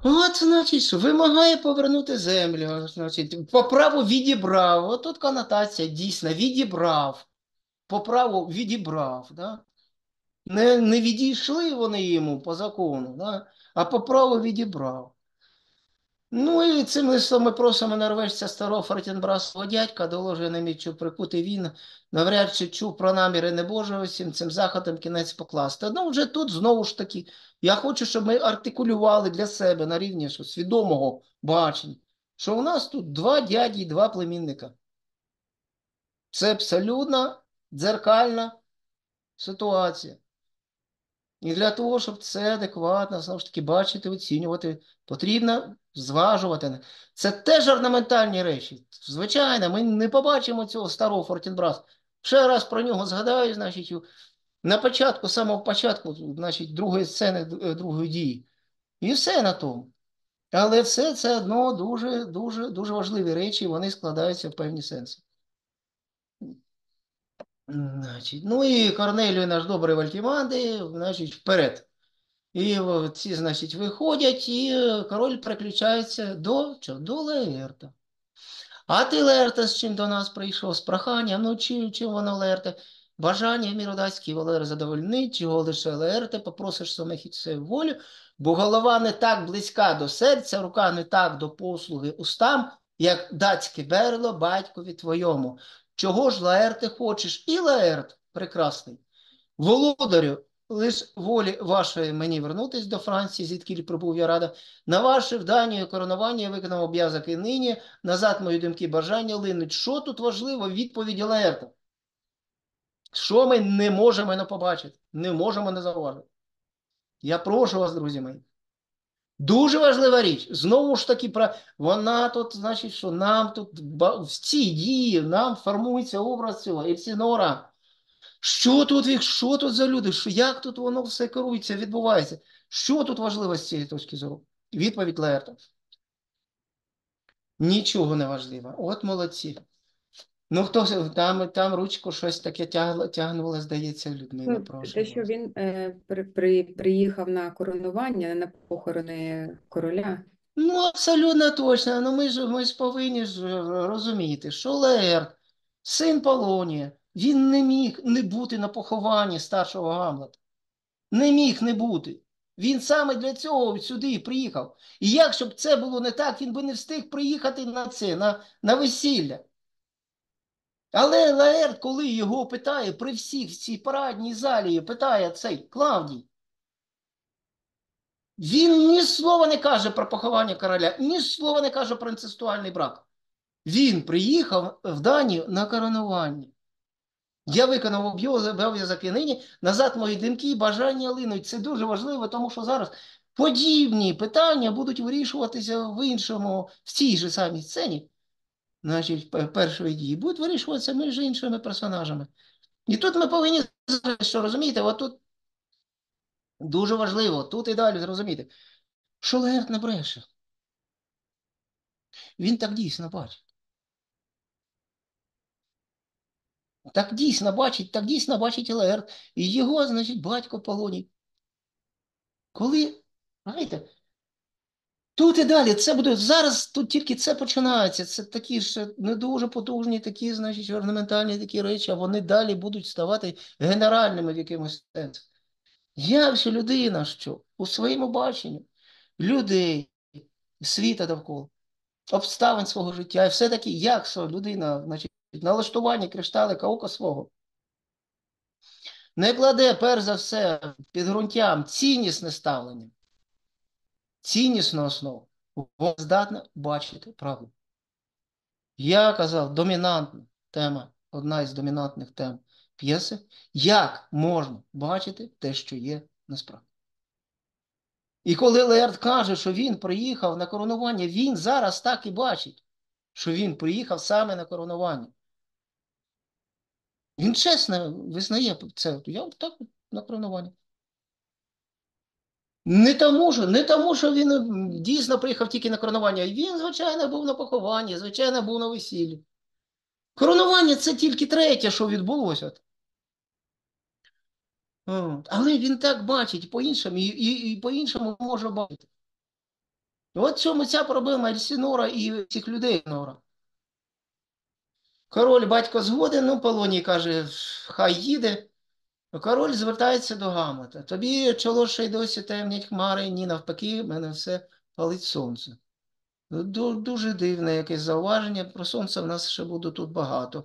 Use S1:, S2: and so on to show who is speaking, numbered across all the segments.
S1: От, значить, що вимагає повернути землю. Значить, по праву відібрав. От тут конотація дійсно відібрав. По праву відібрав. Да? Не відійшли вони йому по закону, да? А по праву відібрав. Ну і цим листом ми просимо норвежця старого Фортенбрасового дядька, доложує на мічу прикутий він, навряд чи чув про наміри небожого всім цим заходом кінець покласти. Ну вже тут знову ж таки, я хочу, щоб ми артикулювали для себе на рівні свідомого бачення, що у нас тут два дяді і два племінника. Це абсолютно дзеркальна ситуація. І для того, щоб це адекватно, знову ж таки, бачити, оцінювати, потрібно зважувати. Це теж орнаментальні речі. Звичайно, ми не побачимо цього старого Фортенбраса. Ще раз про нього згадаю, значить, на початку, самого початку, значить, другої сцени, другої дії. І все на тому. Але все це одно дуже важливі речі, вони складаються в певні сенси. Значить, ну і Корнелію наш добрий Вальтіманди, значить, вперед. І ці, значить, виходять, і король переключається до Лаерта. А ти, Лаерте, з чим до нас прийшов? З проханням? Ну, чим воно, Лаерте? Бажання міродатський Валер задовольнить, чого лише, Лаерте, попросиш самих і це волю, бо голова не так близька до серця, рука не так до послуги устам, як датське берло батькові твоєму. Чого ж, Лаерте, хочеш? І Лаерт, прекрасний, володарю, лиш волі вашої мені вернутись до Франції, звідки прибув я рада. На ваше вдання коронування я виконав обов'язок і нині. Назад мої думки бажання линуть. Що тут важливо? Відповіді Лаерта. Що ми не можемо не побачити? Не можемо не зауважити. Я прошу вас, друзі мої. Дуже важлива річ. Знову ж таки, вона тут, значить, що нам тут в цій дії нам формується образ цього Ельсінора. Що тут за люди? Як тут воно все керується, відбувається? Що тут важливо з цієї точки зору? Відповідь Лаерта. Нічого не важливо. От молодці. Ну, хто там ручку щось таке тягнуло, здається, Людмила,
S2: Ну,
S1: прошу
S2: те, що
S1: вас.
S2: він приїхав на коронування, на похорони короля.
S1: Ну, абсолютно точно. Ну, ми ж повинні розуміти, що Лаерт, син Полонія, він не міг не бути на похованні старшого Гамлета. Не міг не бути. Він саме для цього сюди приїхав. І якщо б це було не так, він би не встиг приїхати на це, на весілля. Але Лаерт, коли його питає, при всіх в цій парадній залі, питає цей Клавдій, він ні слова не каже про поховання короля, ні слова не каже про інцестуальний брак. Він приїхав в Данію на коронування. Я виконав обов'язок і нині, назад мої думки і бажання линуть. Це дуже важливо, тому що зараз подібні питання будуть вирішуватися в цій же самій сцені, значить, першої дії, будуть вирішуватися між іншими персонажами. І тут ми повинні, що розумієте, от тут дуже важливо, тут і далі зрозуміти, що Лаерт не бреше. Він так дійсно бачить. Так дійсно бачить і Лаерт. І його, значить, батько Полоній. Коли, знаєте, тут і далі, це буде, зараз тут тільки це починається, це такі ж не дуже потужні, такі, значить, орнаментальні такі речі, а вони далі будуть ставати генеральними в якомусь сенсі. Як же людина, що у своєму баченні людей, світа довкола, обставин свого життя, і все-таки, як що людина, значить, налаштування кришталика ока свого, не кладе, перш за все, під ґрунтям ціннісне ставлення, ціннісну основу, вона здатна бачити правду. Я казав, домінантна тема, одна із домінантних тем п'єси, як можна бачити те, що є насправді. І коли Лаерт каже, що він приїхав на коронування, він зараз так і бачить, що він приїхав саме на коронування. Він чесно визнає це. Я так на коронування. Не тому, що він дійсно приїхав тільки на коронування. Він, звичайно, був на похованні, звичайно, був на весіллі. Коронування – це тільки третє, що відбулося. Але він так бачить по-іншому і по-іншому може бачити. От в чому ця проблема Ельсінора і цих людей Нора. Король батько згоден, ну Полоній каже, хай їде. Король звертається до Гамлета. Тобі чоло ще й досі темнять хмари, ні навпаки, в мене все палить сонце. Дуже дивне якесь зауваження. Про сонце в нас ще буде тут багато.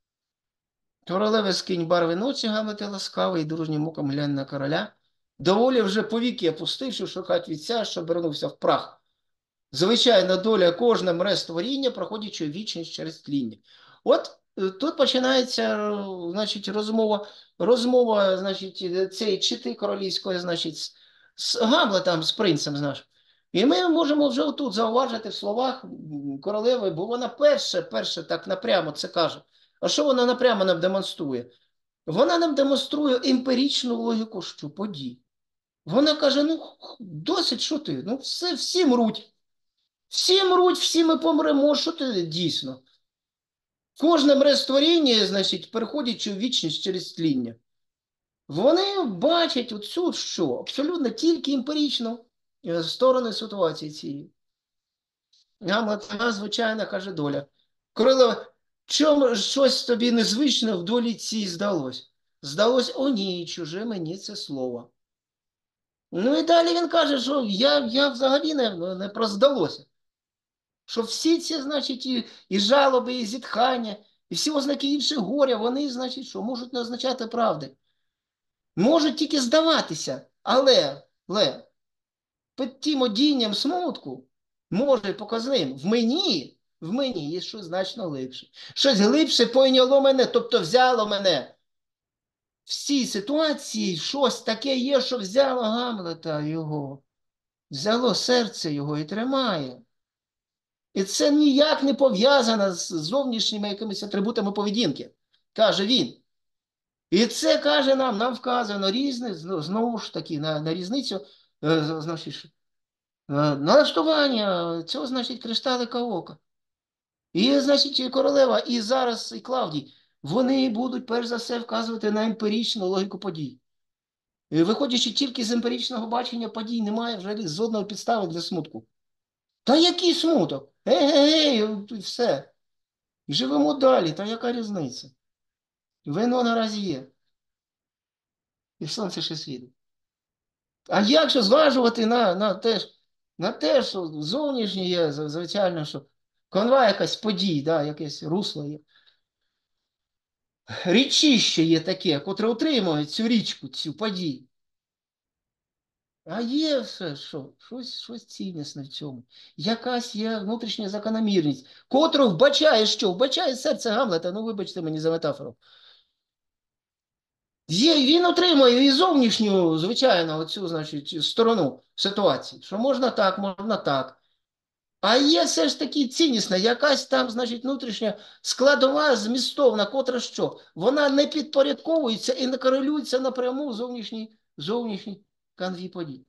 S1: Королеве скинь барви ночі, Гамлете ласкавий, і дружнім муком глянь на короля. Доволі вже повіки опустивши, шукать вітця, щоб вернувся в прах. Звичайна доля кожне мре створіння, проходячи вічність через тління. От тут починається, значить, розмова, значить, цієї чити королівської, значить, з Гамлетом, з принцем, знаєш. І ми можемо вже отут зауважити в словах королеви, бо вона перше так напрямо це каже. А що вона напрямо нам демонструє? Вона нам демонструє емпіричну логіку, що подій. Вона каже, ну, досить, що ти, ну, всі мруть. Всі мруть, всі ми помремо, що ти дійсно. Кожне мре створіння, значить, переходячи у вічність через тління. Вони бачать оцю що? Абсолютно тільки емпіричну сторону ситуації цієї. Гамлет, звичайно, каже доля. Королева, чому щось тобі незвичне в долі цій здалось? Здалось, о ні, чуже мені це слово. Ну і далі він каже, що я взагалі не проздалося. Що всі ці, значить, і жалоби, і зітхання, і всі ознаки інших горя, вони, значить, що можуть не означати правди. Можуть тільки здаватися, але під тим одінням смутку може показним. В мені є щось значно глибше. Щось глибше пойняло мене, тобто взяло мене. В цій ситуації щось таке є, що взяло Гамлета його. Взяло серце його і тримає. І це ніяк не пов'язано з зовнішніми якимись атрибутами поведінки, каже він. І це, каже нам вказано різне, знову ж таки, на різницю, значить, налаштування цього, значить, кришталика ока. І, значить, королева, і зараз, і Клавдій, вони будуть, перш за все, вказувати на емпіричну логіку подій. І виходячи тільки з емпіричного бачення подій, немає вже жодної підстави для смутку. Та який смуток? Все. І живемо далі, та яка різниця? Вино наразі є. І сонце ще світить. А як же зважувати на те, що зовнішнє є, звичайно, що конва якась подій, да, якесь русло є. Річище є таке, котре утримує цю річку, цю подію. А є все, що? Щось цінностне в цьому. Якась є внутрішня закономірність, котру вбачає що? Вбачає серце Гамлета, ну вибачте мені за метафору. Він отримує і зовнішню, звичайно, оцю, значить, сторону ситуації, що можна так, можна так. А є все ж таки ціннісна, якась там, значить, внутрішня складова, змістовна, котра що? Вона не підпорядковується і не корелюється напряму в зовнішній канві подій.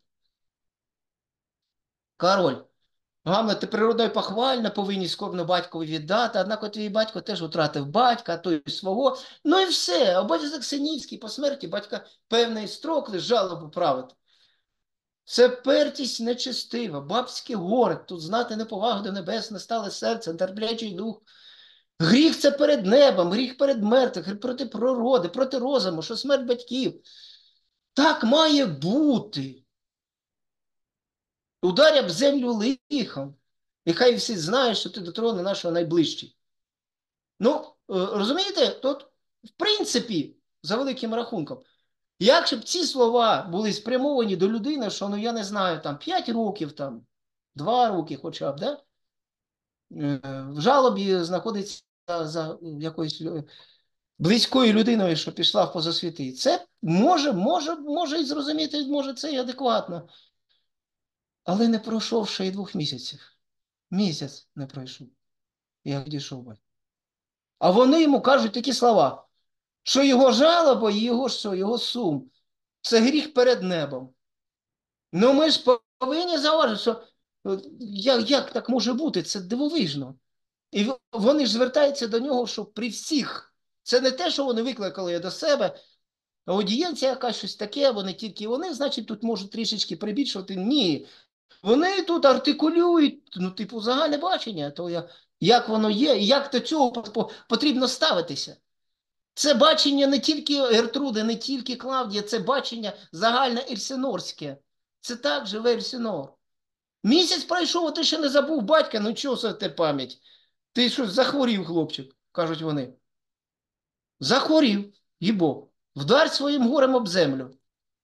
S1: Король. Гамлет, ти природою похвально повинні скорбно батькові віддати, однак твій батько теж втратив батька, а той свого. Ну і все, обов'язок синівський, по смерті батька певний строк жалобу правити. Це пертість нечестива, бабське горе, тут знати неповагу до небес, не стале серце, нетерплячий дух. Гріх це перед небом, гріх перед мертвих, гріх проти природи, проти розуму, що смерть батьків. Так має бути. Ударя б землю лихом, і хай всі знають, що ти до трону нашого найближчий. Ну, розумієте, тут, в принципі, за великим рахунком, якщо б ці слова були спрямовані до людини, що, ну, я не знаю, там, 5 років, там, 2 роки хоча б, да? В жалобі знаходиться за якоюсь близькою людиною, що пішла в позасвіти. Це може і зрозуміти, може це і адекватно. Але не пройшов ще й 2 місяців. Місяць не пройшов, як дійшов батько. А вони йому кажуть такі слова, що його жалоба і його сум – це гріх перед небом. Ну ми ж повинні зауважити, що як так може бути? Це дивовижно. І вони ж звертаються до нього, що при всіх. Це не те, що вони викликали до себе, аудієнція якась щось таке, вони тільки вони, значить, тут можуть трішечки прибільшувати. Ні. Вони тут артикулюють, ну, типу, загальне бачення, то як воно є, і як до цього потрібно ставитися. Це бачення не тільки Гертруди, не тільки Клавдія, це бачення загальне ельсинорське. Це так живе Ельсинор. Місяць пройшов, а ти ще не забув батька, ну чого це ти пам'ять? Ти що, захворів, хлопчик, кажуть вони. Захворів, їбо. Вдарь своїм горем об землю.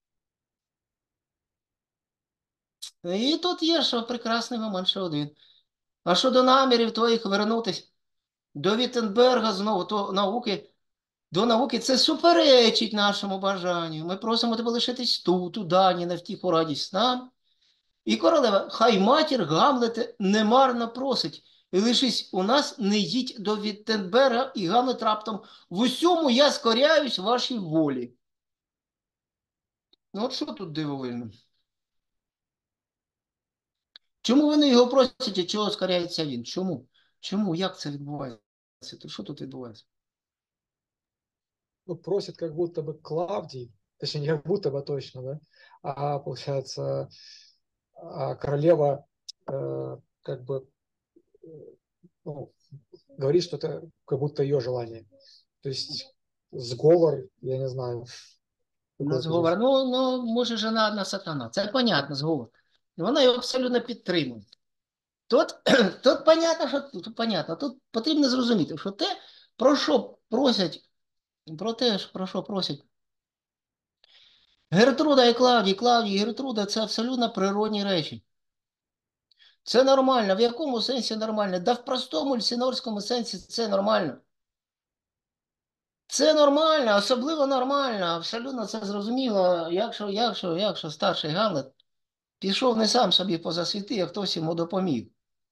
S1: І тут є що прекрасний момент ще один. А щодо намірів твоїх вернутися до Віттенберга знову, то науки, до науки це суперечить нашому бажанню. Ми просимо тебе лишитись тут, у Дані, на втіху радість нам. І королева, хай матір Гамлете немарно просить. І лишись у нас, не їдь до Віттенберга, і Гамлет раптом в усьому я скоряюсь вашій волі. Ну от що тут дивовижно? Чому вони його просять, і чого скоряється він? Чому? Чому? Як це відбувається? Що тут відбувається?
S3: Ну, просит как будто бы Клавдий, точнее, не как будто бы точно, да, а получается, королева как бы ну, говорит, что это как будто ее желание. То есть сговор, я не знаю,
S1: Ну,
S3: какой-то
S1: зговор.
S3: здесь.
S1: Ну, може, жена одна сатана. Це понятно, зговор. І вона його абсолютно підтримує. Тут, тут понятно, що тут понятно. Тут потрібно зрозуміти, що те, про що просять, про те, про що просять Гертруда і Клавдій, Клавдій і Гертруда, це абсолютно природні речі. Це нормально. В якому сенсі нормально? Да в простому ельсінорському сенсі це нормально. Це нормально, особливо нормально, абсолютно це зрозуміло, якщо старший Гамлет пішов не сам собі поза світи, а хтось йому допоміг.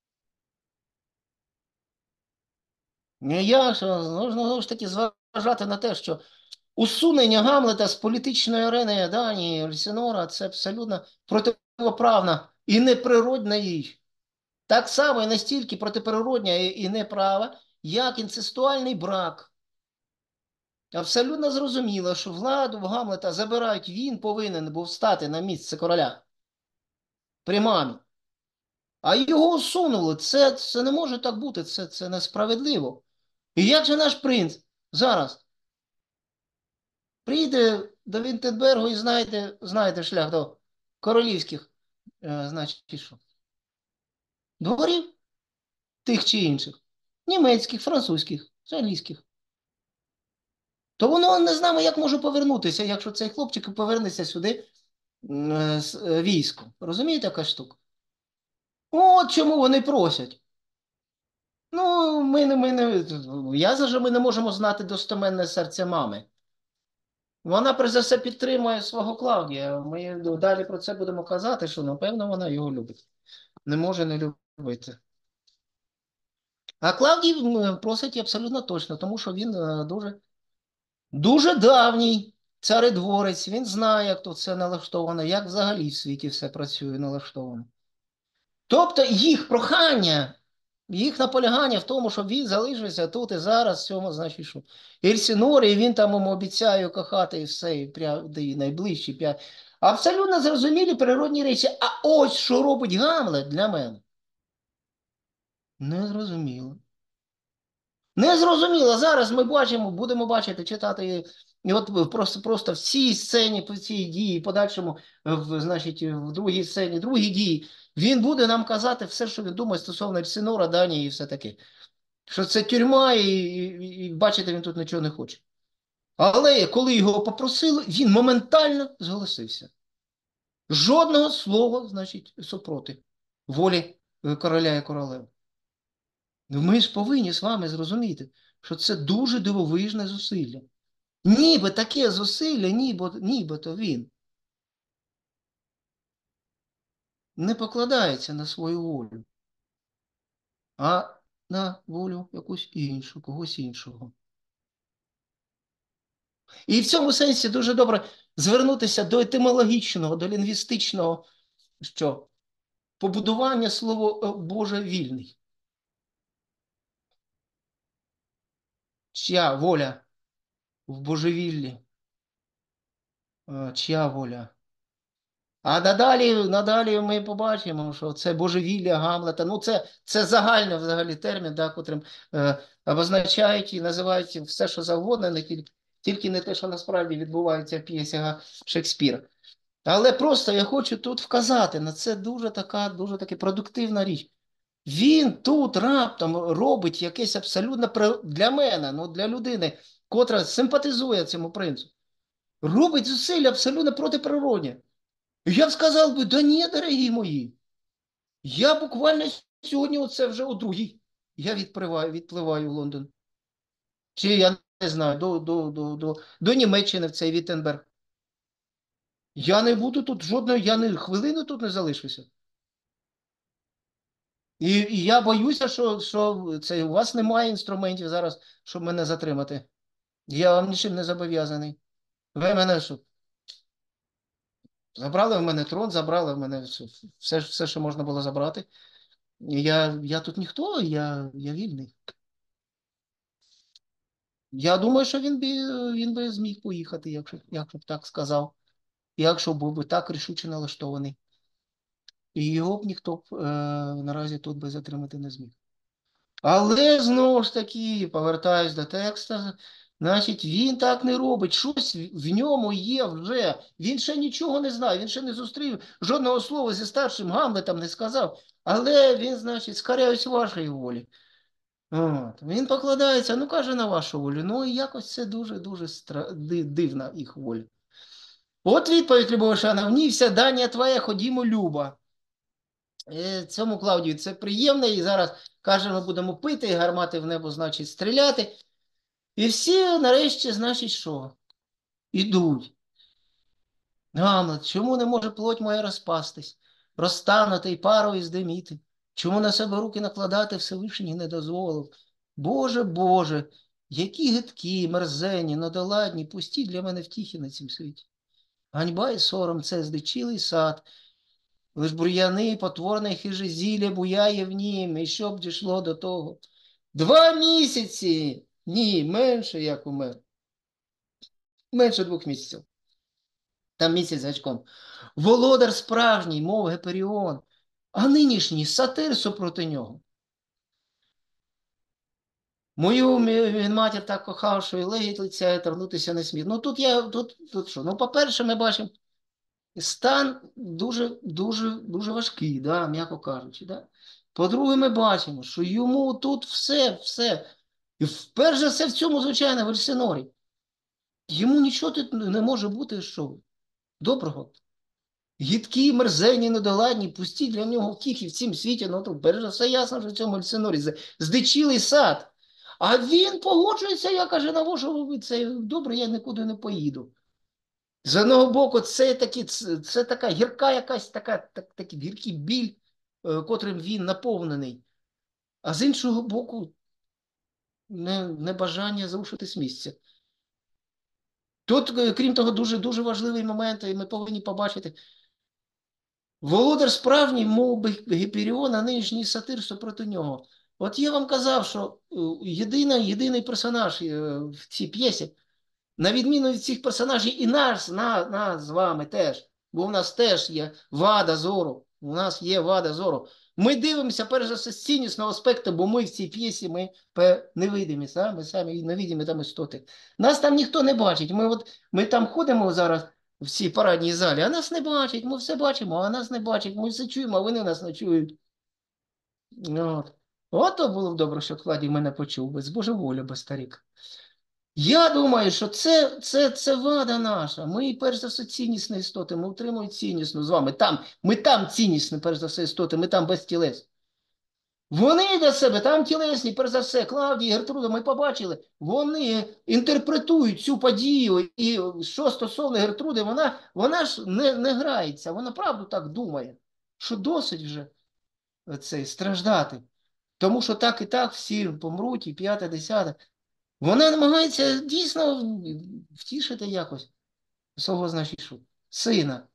S1: Якщо, знову ж таки, зважати на те, що усунення Гамлета з політичної арени Данії, Ельсінора, це абсолютно протиправна і неприродна річ. Так само і настільки протиприродня і неправа, як інцестуальний брак. Абсолютно зрозуміло, що владу в Гамлета забирають, він повинен був стати на місце короля при мамі. А його усунули. Це не може так бути, це несправедливо. І як же наш принц зараз прийде до Вінтенбергу і знаєте шлях до королівських, значить, що? Дворів тих чи інших, німецьких, французьких, англійських. То воно не знаємо, як може повернутися, якщо цей хлопчик повернеться сюди з військом. Розумієте, яка штука? От чому вони просять. Ну, ми не можемо знати достеменне серце мами. Вона, перш за все, підтримує свого Клавдія. Ми далі про це будемо казати, що, напевно, вона його любить. Не може не любити. А Клавдій просить абсолютно точно, тому що він дуже, дуже давній царедворець. Він знає, як тут все налаштовано, як взагалі в світі все працює налаштовано. Тобто їх прохання, їх наполягання в тому, щоб він залишився тут і зараз, в цьому, значить, що Ельсінорі, і він там йому обіцяє кохати і все, і найближчі. Абсолютно зрозумілі природні речі. А ось що робить Гамлет для мене. Незрозуміло. Незрозуміло. Зараз ми бачимо, будемо бачити, читати, і от просто в цій сцені, в цій дії, подальшому, значить, в другій сцені, другій дії, він буде нам казати все, що він думає стосовно Ельсінора, Данії і все таке. Що це тюрма, і бачити він тут нічого не хоче. Але коли його попросили, він моментально зголосився. Жодного слова, значить, супроти волі короля і королеви. Ми ж повинні з вами зрозуміти, що це дуже дивовижне зусилля. Ніби таке зусилля, нібито він не покладається на свою волю, а на волю якусь іншу, когось іншого. І в цьому сенсі дуже добре звернутися до етимологічного, до лінгвістичного, що побудування слова Боже вільний. Чия воля в божевіллі, чия воля А надалі ми побачимо, що це божевілля Гамлета. Ну, це загальний взагалі термін, да, котрим обозначають і називають все, що завгодно, тільки не те, що насправді відбувається в п'єсі Шекспіра. Але просто я хочу тут вказати на це дуже таки продуктивна річ. Він тут раптом робить якесь абсолютно для мене, ну для людини, котра симпатизує цьому принцу, робить зусилля абсолютно протиприродні. Я б сказав би, да ні, дорогі мої, я буквально сьогодні, оце вже о 2:00, я відпливаю в Лондон. Чи я не знаю, до Німеччини в цей Віттенберг. Я не буду тут жодної, я не хвилини тут не залишуся. І я боюся, що це, у вас немає інструментів зараз, щоб мене затримати. Я вам нічим не зобов'язаний. Ви мене що? Забрали в мене трон, забрали в мене все, що можна було забрати. Я тут ніхто, я вільний. Я думаю, що він би зміг поїхати, якщо б так сказав. Якщо був би так рішуче налаштований. І його б ніхто наразі тут би затримати не зміг. Але, знову ж таки, повертаюсь до текста, значить, він так не робить. Щось в ньому є вже. Він ще нічого не знає, він ще не зустрів, жодного слова зі старшим Гамлетом не сказав. Але він, значить, скоряюсь вашої волі. От. Він покладається, ну, каже, на вашу волю. Ну, і якось це дуже-дуже дивна їх воля. От відповідь, Любов Шановні, вся дання твоя, ходімо, Люба. Цьому Клавдію це приємно, і зараз, каже, ми будемо пити, і гармати в небо, значить, стріляти. І всі, нарешті, значить, що? Ідуть. Гамлет, чому не може плоть моя розпастись, розтанути і парою здиміти? Чому на себе руки накладати Всевишній не дозволив? Боже, Боже, які гидкі, мерзені, недоладні, пусті для мене втіхи на цім світі. Ганьба і сором це здичілий сад, лиш бур'яни, потворне хиже зілля буяє в нім, і щоб дійшло до того. 2 місяці! Ні, менше, як умер. Менше 2 місяців. Там місяць гачком. Володар справжній, мов Геперіон, а нинішній сатир супроти нього. Мою він матір так кохав, що і легіть лиця, і торкнутися не смів. Ну тут що? Ну, по-перше, ми бачимо, стан дуже важкий, да, м'яко кажучи. Да? По-друге, ми бачимо, що йому тут все. І перш за все в цьому, звичайно, в Ельсинорі. Йому нічого тут не може бути, що доброго. Гідкі, мерзені, недоладні, пусті для нього втіхи в цім світі. Ну, тут перш за все ясно, що в цьому Ельсинорі здичілий сад. А він погоджується, я каже, на вашу, це добре, я нікуди не поїду. З одного боку, це така гірка якась, такий гіркий біль, котрим він наповнений. А з іншого боку, небажання залишити з місця. Тут, крім того, дуже важливий момент, і ми повинні побачити. Володар справжній, мов би Гіперіон, а нинішній сатир супроти нього. От я вам казав, що єдиний персонаж в цій п'єсі, на відміну від цих персонажів, і нас з вами теж, бо в нас теж є вада зору, у нас є вада зору. Ми дивимося, перш за все, з ціннісного аспекту, бо ми в цій п'єсі, ми невидимі, ми самі невидимі там істоти. Нас там ніхто не бачить, ми там ходимо зараз в цій парадній залі, а нас не бачать, ми все бачимо, а нас не бачать, ми все чуємо, а вони нас не чують. От то було б добре, що Кладій мене почув, без божеволі, без старик. Я думаю, що це вада наша. Ми, перш за все, ціннісні істоти. Ми утримуємо ціннісно з вами. Ми там ціннісні, перш за все, істоти. Ми там без тілес. Вони для себе там тілесні, перш за все, Клавдія, Гертруда, ми побачили. Вони інтерпретують цю подію. І що стосовно Гертруди, вона ж не грається. Вона правду так думає, що досить вже страждати. Тому що так і так всі помруть, і 5, 10. Вона намагається дійсно втішити якось свого, значить, сина.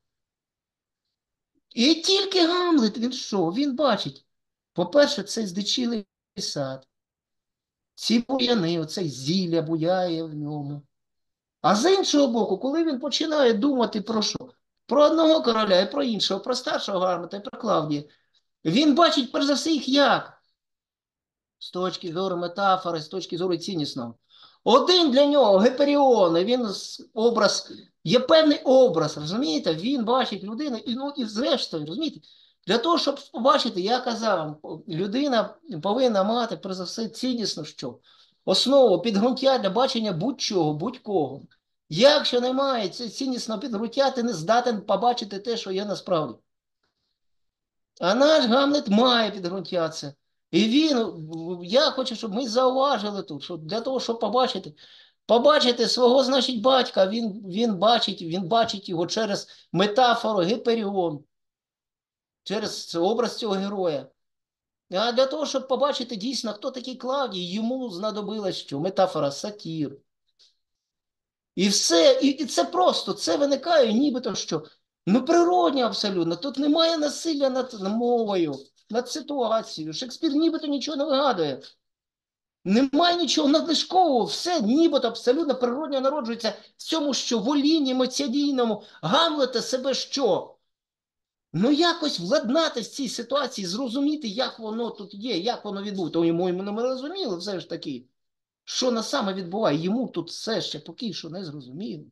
S1: І тільки Гамлет, він що? Він бачить. По-перше, цей здичілий сад. Ці бур'яни, оцей зілля буяє в ньому. А з іншого боку, коли він починає думати про що? про одного короля і про іншого, про старшого Гамлета і про Клавдія. Він бачить, перш за все, їх як? З точки зору метафори, з точки зору ціннісного. Один для нього Гіперіон, він образ, є певний образ, розумієте? Він бачить людину, і, ну, і зрештою, розумієте? Для того, щоб побачити, я казав, людина повинна мати, перш за все, ціннісно що? Основу, підґрунтя для бачення будь-чого, будь-кого. Якщо немає ціннісного підґрунтя, ти не здатен побачити те, що є насправді. А наш Гамлет має підґрунтя це. І він, я хочу, щоб ми зауважили тут, що для того, щоб побачити свого, значить, батька, він бачить його через метафору Гіперіон, через образ цього героя. А для того, щоб побачити дійсно, хто такий Клавдій, йому знадобилась що? Метафора сатір. І все, і це просто, це виникає нібито що. Ну, природньо абсолютно. Тут немає насилля над мовою, над ситуацією. Шекспір нібито нічого не вигадує. Немає нічого надлишкового, все нібито абсолютно природньо народжується в цьому, що волінні, емоційному Гамлета себе що? Ну, якось владнати в цій ситуації, зрозуміти, як воно тут є, як воно відбувається. То йому не розуміло все ж таки, що на саме відбуває. Йому тут все ще поки що не зрозуміло.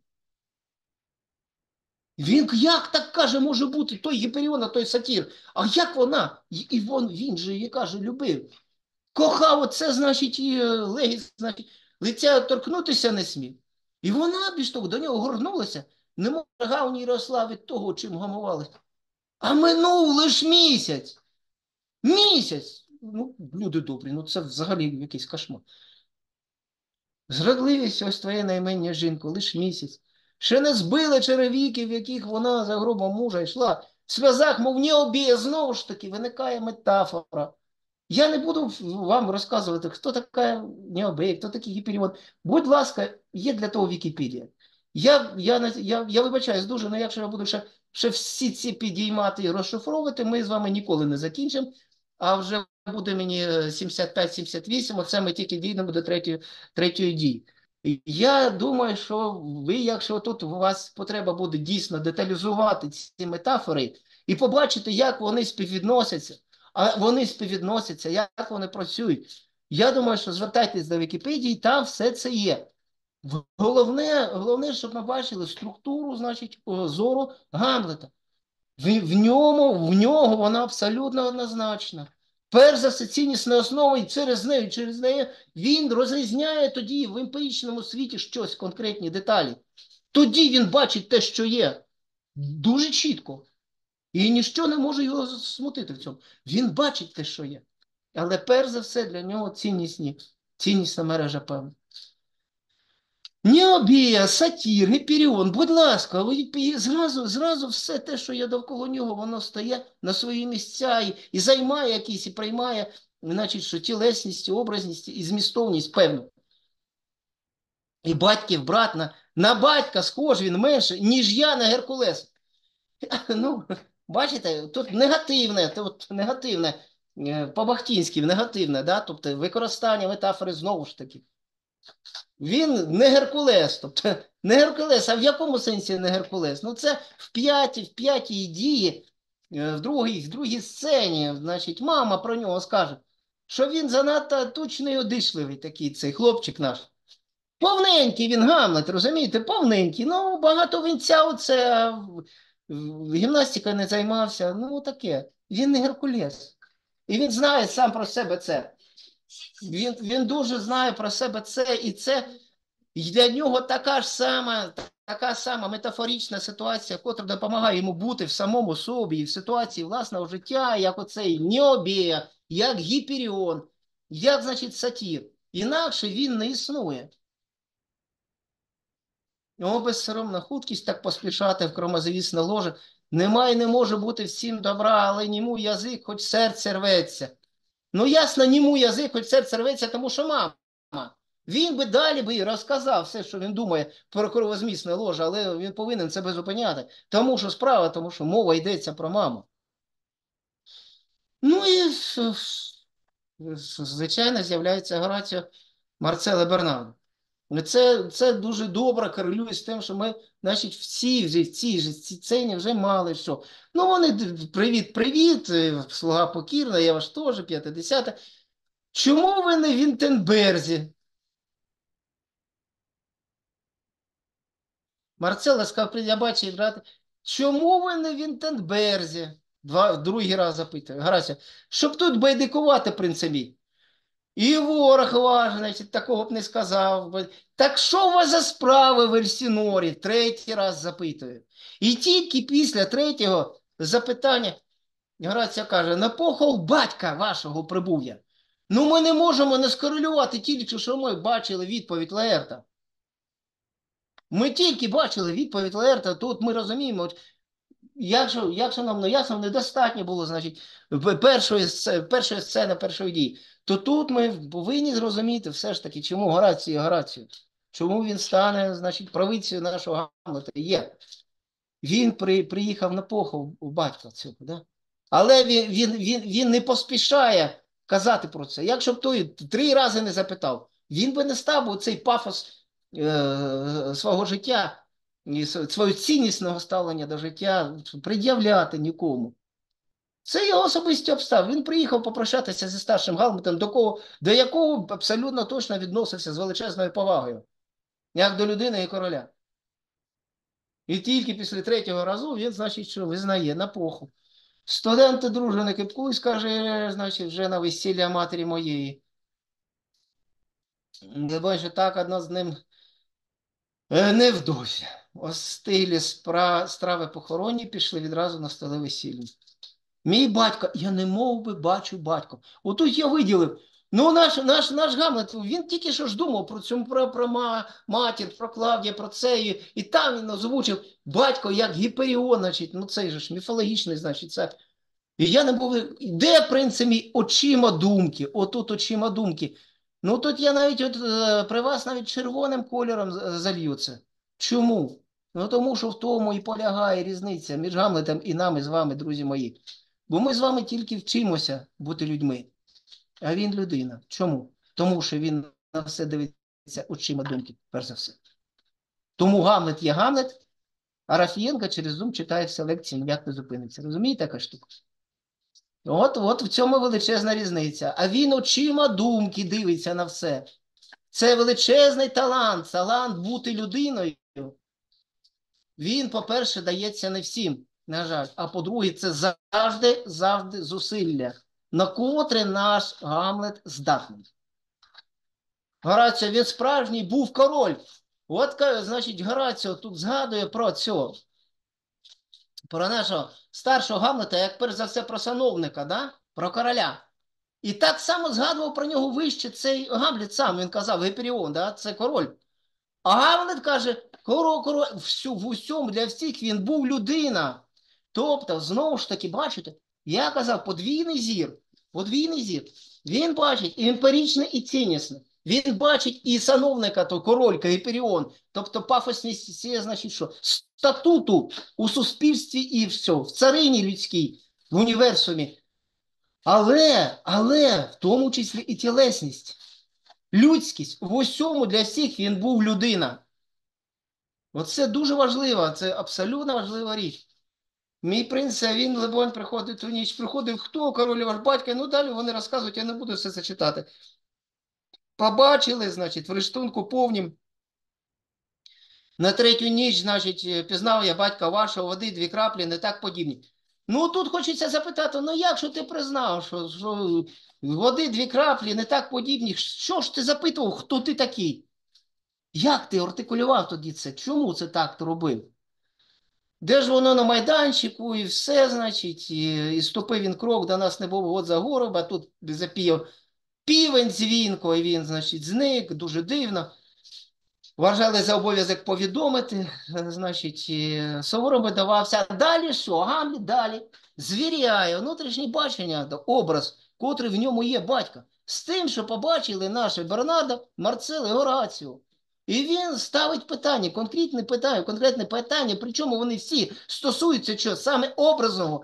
S1: Він, як так каже, може бути той Гіперіон, а той сатір? А як вона? І він же її, каже, любив. Кохав оце, значить, і Легіс, значить, лиця торкнутися не смів. І вона, більш того, до нього горнулася, немов гавні росла від того, чим гамувалася. А минув лиш місяць. Місяць. Ну, люди добрі, ну це взагалі якийсь кошмар. Зрадливість ось твоє наймення жінку, лиш місяць. Ще не збили черевіки, в яких вона за гробом мужа йшла. В сльозах, мов не обіє, знову ж таки, виникає метафора. Я не буду вам розказувати, хто така Необей, хто такий Гіперіон. Будь ласка, є для того Вікіпедія. Я вибачаюсь дуже, але якщо я буду ще всі ці підіймати і розшифровувати, ми з вами ніколи не закінчимо. А вже буде мені 75-78, оце ми тільки дійдемо до третьої дії. Я думаю, що ви, якщо тут у вас потреба буде дійсно деталізувати ці метафори і побачити, як вони співвідносяться, як вони працюють. Я думаю, що звертайтесь до Вікіпедії, там все це є. Головне, щоб ми бачили структуру, значить, зору Гамлета. В нього вона абсолютно однозначна. Перш за все, ціннісна основа, і через неї він розрізняє тоді в емпіричному світі щось, конкретні деталі. Тоді він бачить те, що є, дуже чітко. І ніщо не може його смутити в цьому. Він бачить те, що є. Але перш за все для нього ціннісна мережа певна. Необія, сатір, Гіперіон, будь ласка, зразу все те, що є довкола нього, воно стає на свої місця і займає якісь, і приймає, значить, що тілесність, образність і змістовність певну. І батьків брат на батька схож він менше, ніж я на Геркулеса. Ну, бачите, тут негативне, по-бахтінськи негативне, да? Тобто використання метафори знову ж таки. Він не Геркулес, тобто не Геркулес, а в якому сенсі не Геркулес? Ну це в п'ятій дії, в другій сцені, значить, мама про нього скаже, що він занадто тучний і одишливий такий цей хлопчик наш. Повненький він, Гамлет, розумієте, повненький. Ну, багато вінця оце, гімнастикою не займався, ну таке. Він не Геркулес. І він знає сам про себе це. Він дуже знає про себе це, і це для нього така сама метафорична ситуація, яка допомагає йому бути в самому собі і в ситуації власного життя, як оцей Необія, як Гіперіон, як, значить, сатір. Інакше він не існує. Його безсоромна худкість так поспішати в кромозавісне ложе. Немає, не може бути всім добра, але німу язик, хоч серце рветься. Ну, ясно, німу язик, хоч серце рветься, тому що мама. Він би далі розказав все, що він думає про кровозмісне ложе, але він повинен себе зупиняти. Тому що мова йдеться про маму. Ну і, звичайно, з'являється Гораціо Марцеле Бернардо. Це дуже добре корелює з тим, що ми, значить, всі вже в цій же сцені вже мали що. Ну, вони, привіт, слуга покірна, я ваш теж, 50. Чому ви не в Вінтенберзі? Марцела сказав, я бачив, брат, чому ви не в Вінтенберзі? Другий раз запитую. Гарася, щоб тут байдикувати при собі. І ворог ваш, значить, такого б не сказав. Так що у вас за справи в Ельсінорі? Третій раз запитую. І тільки після третього запитання Грація каже, на похов батька вашого прибув я. Ну ми не можемо не скорелювати тільки, що ми бачили відповідь Лаерта. Ми тільки бачили відповідь Лаерта, тут ми розуміємо, от, якщо нам ясно недостатньо було, значить, першої сцени, першої дії, то тут ми повинні зрозуміти все ж таки, чому Горацію, чому він стане, значить, правицею нашого Гамлета. Є. Він приїхав на похов у батька цього, да? Але він не поспішає казати про це. Якщо б той 3 рази не запитав, він би не став цей пафос свого життя, свого ціннісного ставлення до життя пред'являти нікому. Це його особисті обставини. Він приїхав попрощатися зі старшим Гамлетом, до якого абсолютно точно відносився з величезною повагою, як до людини і короля. І тільки після 3-го разу він, значить, що визнає на поху. Студенти дружини Кипкусь каже, значить, вже на весілля матері моєї. Я бачу, що так одна з ним невдовзі. Остилі страви похоронні пішли відразу на столи весілля. Мій батько, я не мов би бачу батько. Отут я виділив. Ну, наш Гамлет, він тільки що ж думав про цьому, про матір, про Клавдія, про це. І там він озвучив батько як Гіперіон, значить, ну цей же ж міфологічний, значить, це. І я не був, де, в принципі, очима думки, отут очима думки. Ну, тут я навіть, при вас навіть червоним кольором залью це. Чому? Ну, тому що в тому і полягає різниця між Гамлетом і нами з вами, друзі мої. Бо ми з вами тільки вчимося бути людьми, а він людина. Чому? Тому що він на все дивиться очима думки, перш за все. Тому Гамлет є Гамлет, а Рафієнко через Zoom читає все лекції, ніяк не зупиниться. Розумієте, така штука? От в цьому величезна різниця. А він очима думки дивиться на все. Це величезний талант бути людиною. Він, по-перше, дається не всім, на жаль. А по-друге, це завжди зусилля, на котре наш Гамлет здатний. Гораціо, він справжній був король. От, значить, Гораціо тут згадує про цього. Про нашого старшого Гамлета, як перш за все про сановника, да? Про короля. І так само згадував про нього вище цей Гамлет сам, він казав, Гіперіон, да? Це король. А Гамлет каже, в усьому для всіх він був людина. Тобто, знову ж таки, бачите, я казав, подвійний зір. Він бачить і емпіричне, і ціннісне. Він бачить і сановника, то король, Гіперіон, тобто пафосність, значить, що статуту у суспільстві і все, в царині людській, в універсумі. Але в тому числі і тілесність, людськість, в усьому для всіх він був людина. Оце дуже важливо, це абсолютно важлива річ. Мій принц, він, либонь, приходить у ніч, приходив, хто, король ваш батько, ну далі вони розказують, я не буду все це читати. Побачили, значить, в рештунку повнім. На 3-ю ніч, значить, пізнав я батька вашого, води 2 краплі, не так подібні. Ну, тут хочеться запитати, ну як що ти признав, що води 2 краплі, не так подібні, що ж ти запитував, хто ти такий? Як ти артикулював тоді це? Чому це так ти робив? Де ж воно на майданчику і все, значить, і ступив він крок, до нас не був от за гору, а тут запів півень дзвінко, і він, значить, зник, дуже дивно. Вважали за обов'язок повідомити, значить, суворо видавався. Далі що? Гамлет далі звіряє внутрішнє бачення, образ, котрий в ньому є батька, з тим, що побачили наші Бернардо, Марцел і Гораціо. І він ставить питання, конкретне питання, причому вони всі стосуються чого? Саме образного,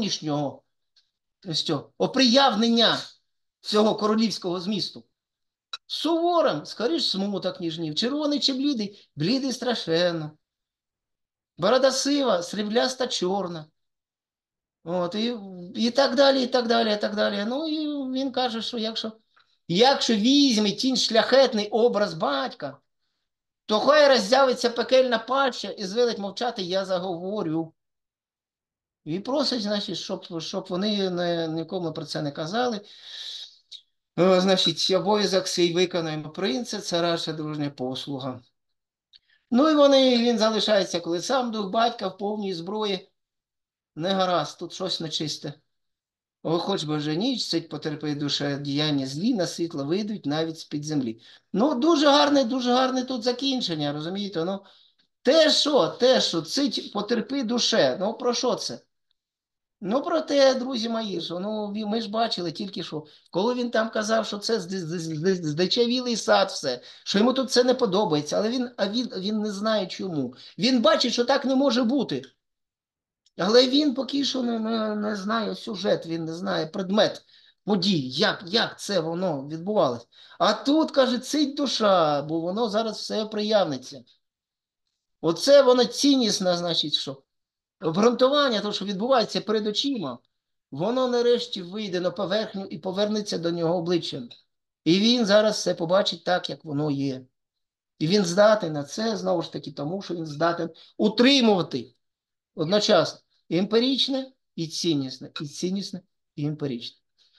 S1: зовнішнього оприявнення цього королівського змісту. Суворим, скоріш смуток, ніж гнів. Червоний чи блідий? Блідий страшенно. Борода сива, срібляста чорна. От, і так далі, і так далі, і так далі. Ну, і він каже, що якщо візьме тінь шляхетний образ батька, то хай роззявиться пекельна паща і звелить мовчати, я заговорю. І просить, значить, щоб вони нікому про це не казали. Значить, обов'язок свій виконаємо, принце, це радше дружня послуга. Ну і він залишається, коли сам дух батька в повній зброї. Не гаразд, тут щось нечисте. О, хоч би вже ніч, сить потерпить душа, діяння злі на світло вийдуть навіть з-під землі. Ну, дуже гарне тут закінчення, розумієте? Ну, те, що цить потерпи душе. Ну, про що це? Ну, про те, друзі мої, що ми ж бачили тільки що, коли він там казав, що це здичавілий сад все, що йому тут це не подобається, але він не знає чому. Він бачить, що так не може бути. Але він поки що не знає сюжет, він не знає предмет подій, як це воно відбувалося. А тут, каже, цить душа, бо воно зараз все проявиться. Оце воно ціннісно, значить, що обґрунтування, то, що відбувається перед очима, воно нарешті вийде на поверхню і повернеться до нього обличчям. І він зараз все побачить так, як воно є. І він здатен на це, знову ж таки, тому що він здатен утримувати одночасно і емпіричне, і ціннісне, і емпіричне.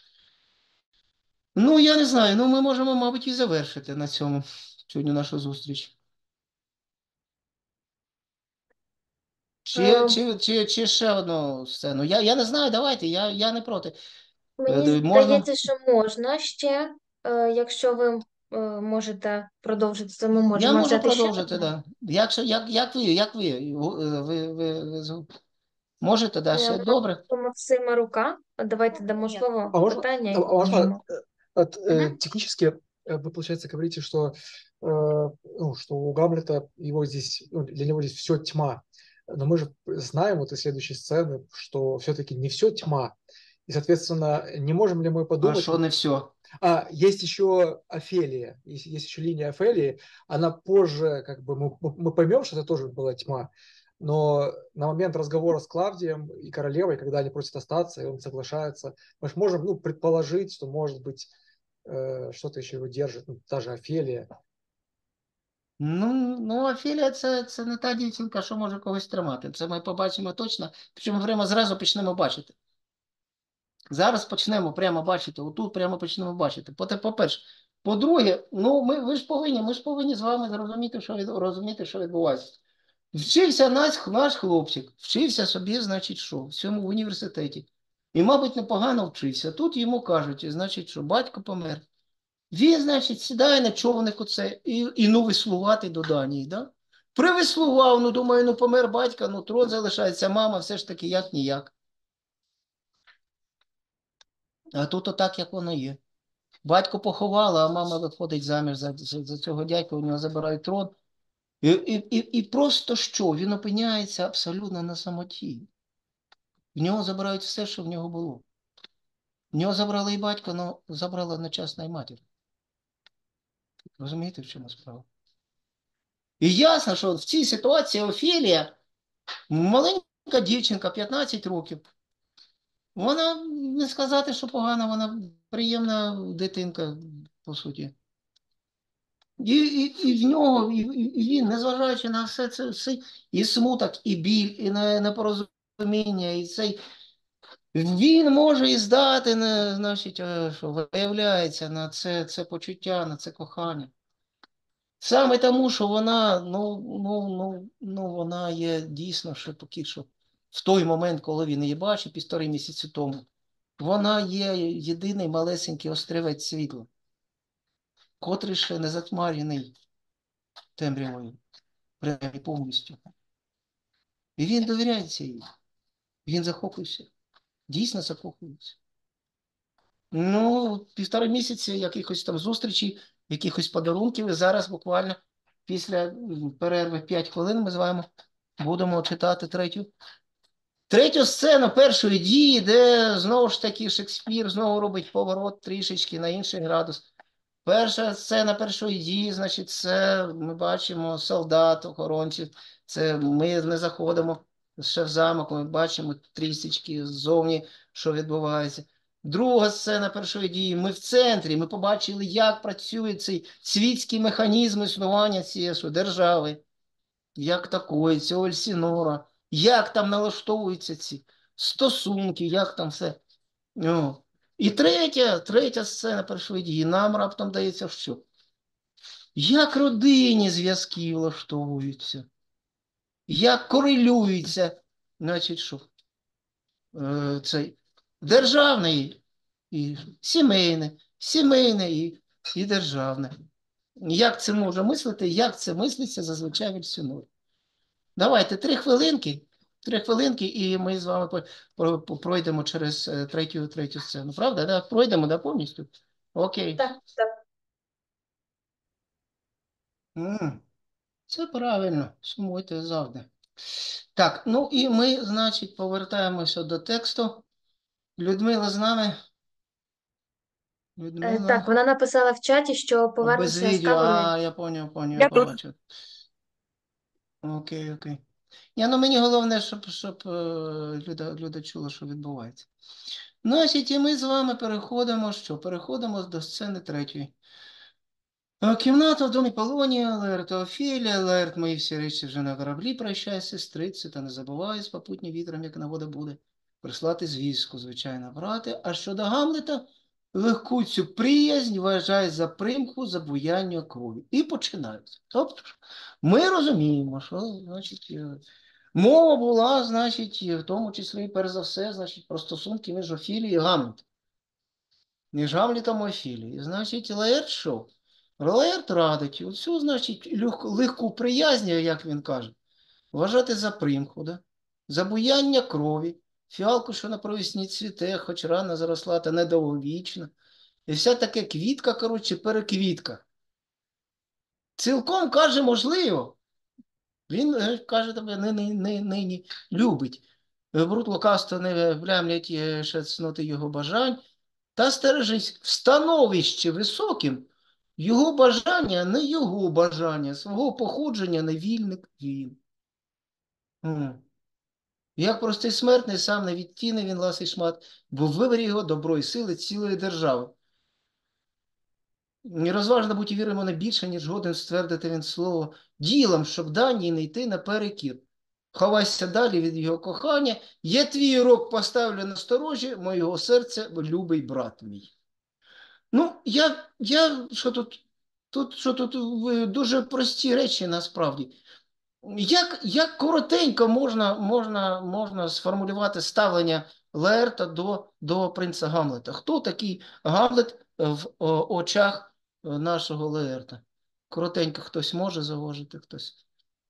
S1: Ну, я не знаю, ми можемо, мабуть, і завершити на цьому сьогодні нашу зустріч. Чи ще одну сцену? Я не знаю, давайте, я не проти.
S4: Мені
S1: Можна?
S4: здається, що можна ще, якщо ви можете продовжити, то ми
S1: Я
S4: можемо
S1: можу
S4: взяти ще
S1: продовжити,
S4: одну.
S1: да. Як ви? Можете, да, ще добре?
S4: У Максима рука. Давайте дамо слово
S3: А можно,
S4: питання і
S3: можно
S4: можемо.
S3: вот, технически вы, получается, говорите, что, ну, что у Гамлета его здесь, ну, для него здесь все тьма. Но мы же знаем вот из следующей сцены, что все-таки не все тьма. И, соответственно, не можем ли мы
S1: А
S3: подумать...
S1: що не все?
S3: Есть еще Офелия, есть еще линия Офелии. Она позже, как бы, мы поймем, что это тоже была тьма. Но на момент разговора с Клавдием и королевой, когда они просят остаться, и он соглашается, мы же можем, ну, предположить, что, может быть, что-то еще его держит, ну, та же Офелия.
S1: Ну, Офелія це не та дівчинка, що може когось тримати. Це ми побачимо точно, причому прямо зразу почнемо бачити. Зараз почнемо прямо бачити, отут прямо почнемо бачити. По-перше. По-друге, ми ж повинні з вами розуміти, що відбувається. Вчився наш хлопчик, вчився собі, значить, що, в цьому університеті. І, мабуть, непогано вчився. Тут йому кажуть, значить, що батько помер. Він, значить, сідає на човник оце і веслувати до Данії, да? Привеслував, думаю, помер батька, трон залишається, мама, все ж таки як-ніяк. А тут отак, як воно є. Батько поховала, а мама виходить заміж за цього дядька, у нього забирають трон. І просто що? Він опиняється абсолютно на самоті. В нього забирають все, що в нього було. В нього забрали і батька, але забрала одночасно і матір. Розумієте, в чому справа? І ясно, що в цій ситуації Офелія, маленька дівчинка, 15 років, вона, не сказати, що погана, вона приємна дитинка, по суті. І в нього, і він, незважаючи на все це, і смуток, і біль, і непорозуміння, і цей, він може і здати, значить, що виявляється на це почуття, на це кохання. Саме тому, що вона, вона є дійсно, що поки що в той момент, коли він її бачив, 1,5 місяці тому, вона є єдиний малесенький острівець світла, котрий ще не затьмарений темрявою, принаймні повністю. І він довіряється їй. Він захоплюється. Дійсно захоплюється. 1,5 місяці якихось там зустрічей, якихось подарунків. І зараз буквально після перерви 5 хвилин ми з вами будемо читати третю сцену першої дії, де знову ж таки Шекспір знову робить поворот трішечки на інший градус. Перша сцена першої дії, значить, це ми бачимо солдат, охоронців. Це ми не заходимо ще в замок, ми бачимо трісечки ззовні, що відбувається. Друга сцена першої дії. Ми в центрі, ми побачили, як працює цей світський механізм існування цієї держави, як такої, цього Ельсінора, як там налаштовуються ці стосунки, як там все. О. І третя сцена першої дії. Нам раптом дається що? Як родинні зв'язки влаштовуються, як корелюються, значить, що? Цей державне і сімейне і державне. Як це може мислити, як це мислиться зазвичай в Ельсінорі? Давайте 3 хвилинки, і ми з вами пройдемо через третю сцену. Правда? Да? Пройдемо, да, повністю? Окей.
S4: Так, так.
S1: Це правильно, сумуйте завжди. Так, ну і ми, значить, повертаємося до тексту. Людмила з нами? Людмила?
S4: Так, вона написала в чаті, що
S1: Без
S4: повернеться з
S1: відео.
S4: кавами.
S1: Я поняв,
S2: Я
S1: я
S2: тут.
S1: побачив. Окей. Ну мені головне, щоб Люда чула, що відбувається. Значить, і ми з вами переходимо до сцени 3. Кімната в домі Полонія, Лаерт Офілія, Лаерт, мої всі речі вже на кораблі, прощай, сестриці, та не забувай з попутнім вітром, як нагода буде, прислати звістку, звичайно, брати. А щодо Гамлета, легку цю приязнь вважає за примху забуяння крові. І починається. Тобто, ми розуміємо, що, значить, мова була, значить, в тому числі, перш за все, значить, про стосунки між Офілією і Гамлетом. Між Гамлетом і Офілією. Значить, Лаерт що? Лаерт радить оцю, значить, легку приязнь, як він каже, вважати за примху, да? За буяння крові, фіалку, що на провесні цвіте, хоч рано заросла, та недовговічна. І вся таке квітка, коротше, переквітка. Цілком, каже, можливо. Він, каже, тебе нині любить. Бруд лукавство не влямлять ще цноти його бажань. Та стережись, в становищі високим, його бажання не його бажання, свого походження невільник він. Як простий смертний, сам не відтіне він ласий шмат, бо вибір його добро і сили цілої держави. Нерозважно будь і віримо не більше, ніж годен ствердити він слово ділом, щоб дані не йти наперекір. Ховайся далі від його кохання, є твій урок поставлю на сторожі, моєго серця, любий брат мій. Ну, що тут дуже прості речі насправді. Як коротенько можна сформулювати ставлення Лаерта до принца Гамлета? Хто такий Гамлет в очах нашого Лаерта? Коротенько хтось може зауважити, хтось?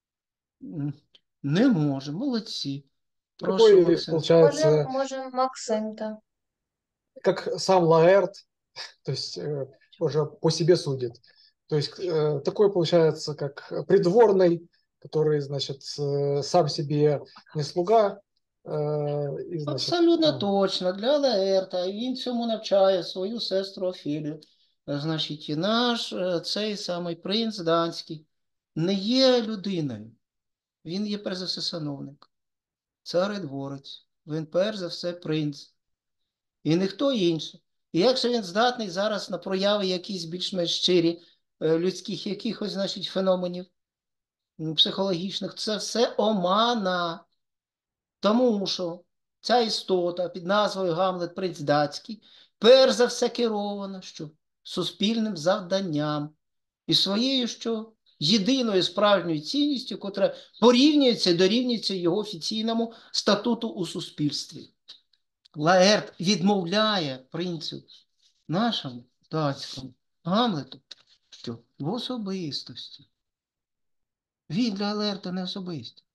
S1: Не може, молодці. Прошу,
S3: Такой,
S1: Максим.
S3: получается,
S4: Може, Максим, так.
S3: как сам Лаэрт, то есть уже по себе судит. То есть такой, получается, как придворный, который, значит, сам себе не слуга. І, значить,
S1: Абсолютно точно. Для Лаерта. Він цьому навчає свою сестру Офілію. Значить, і наш цей самий принц данський не є людиною. Він є перш за все сановник. Царедворець. Він перш за все принц. І ніхто інший. І якщо він здатний зараз на прояви якісь більш-менш щирі людських якихось, значить, феноменів психологічних, це все омана. Тому що ця істота під назвою Гамлет принц датський перш за все керована що? Суспільним завданням і своєю що? Єдиною справжньою цінністю, котра порівнюється і дорівнюється його офіційному статуту у суспільстві. Лаерт відмовляє принцю нашому датському Гамлету що? В особистості. Він для Лаерта не особистість.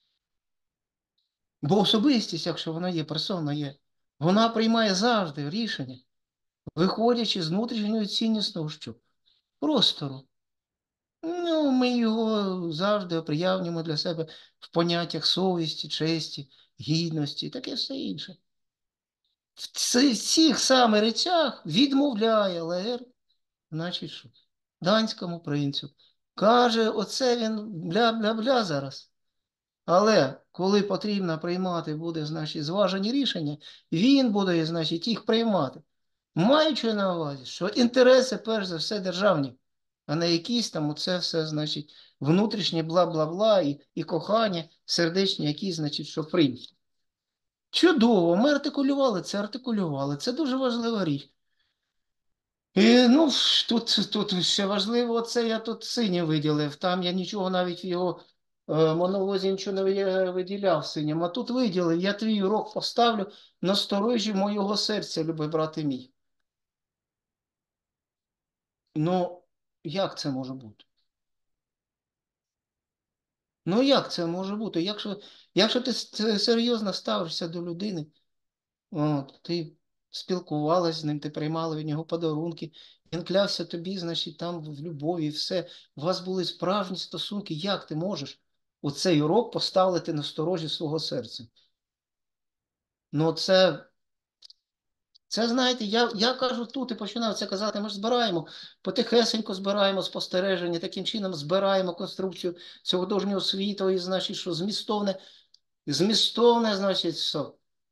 S1: Бо особистість, якщо вона є, персона є, вона приймає завжди рішення, виходячи з внутрішнього ціннісного що? Простору. Ну, ми його завжди оприявнюємо для себе в поняттях совісті, честі, гідності і таке все інше. В цих саме речах відмовляє Лаерт значить що? Данському принцю. Каже, оце він бля-бля-бля зараз. Але коли потрібно приймати буде, значить, зважені рішення, він буде, значить, їх приймати. Маючи на увазі, що інтереси, перш за все, державні, а не якісь там оце все, значить, внутрішнє бла-бла-бла і кохання сердечні, які, значить, що прийняті. Чудово, ми артикулювали. Це дуже важлива річ. І, ну, тут ще важливо, це я тут синє виділив. Там я нічого навіть в його монолозі нічого не виділяв синім. А тут виділив, я твій урок поставлю на сторожі моєго серця, любий брате мій. Ну, як це може бути? Ну, як це може бути? Якщо ти серйозно ставишся до людини, от, ти спілкувалась з ним, ти приймала від нього подарунки, він клявся тобі, значить, там в любові, все. У вас були справжні стосунки. Як ти можеш оцей урок поставити на сторожі свого серця? Ну, це знаєте, я кажу тут і починаю це казати, ми ж збираємо, потихесенько збираємо спостереження, таким чином збираємо конструкцію цього художнього світу, і, значить, що змістовне, значить, що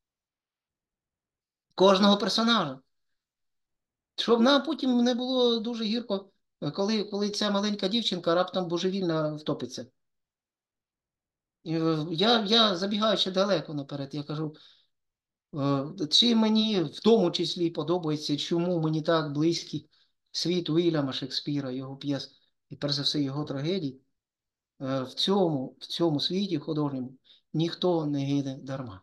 S1: кожного персонажа. Щоб нам потім не було дуже гірко, коли ця маленька дівчинка раптом божевільно втопиться. І, я забігаю ще далеко наперед, я кажу, чи мені в тому числі подобається, чому мені так близький світ Уільяма Шекспіра, його п'єс, і перш за все його трагедій, в цьому світі художньому ніхто не гине дарма.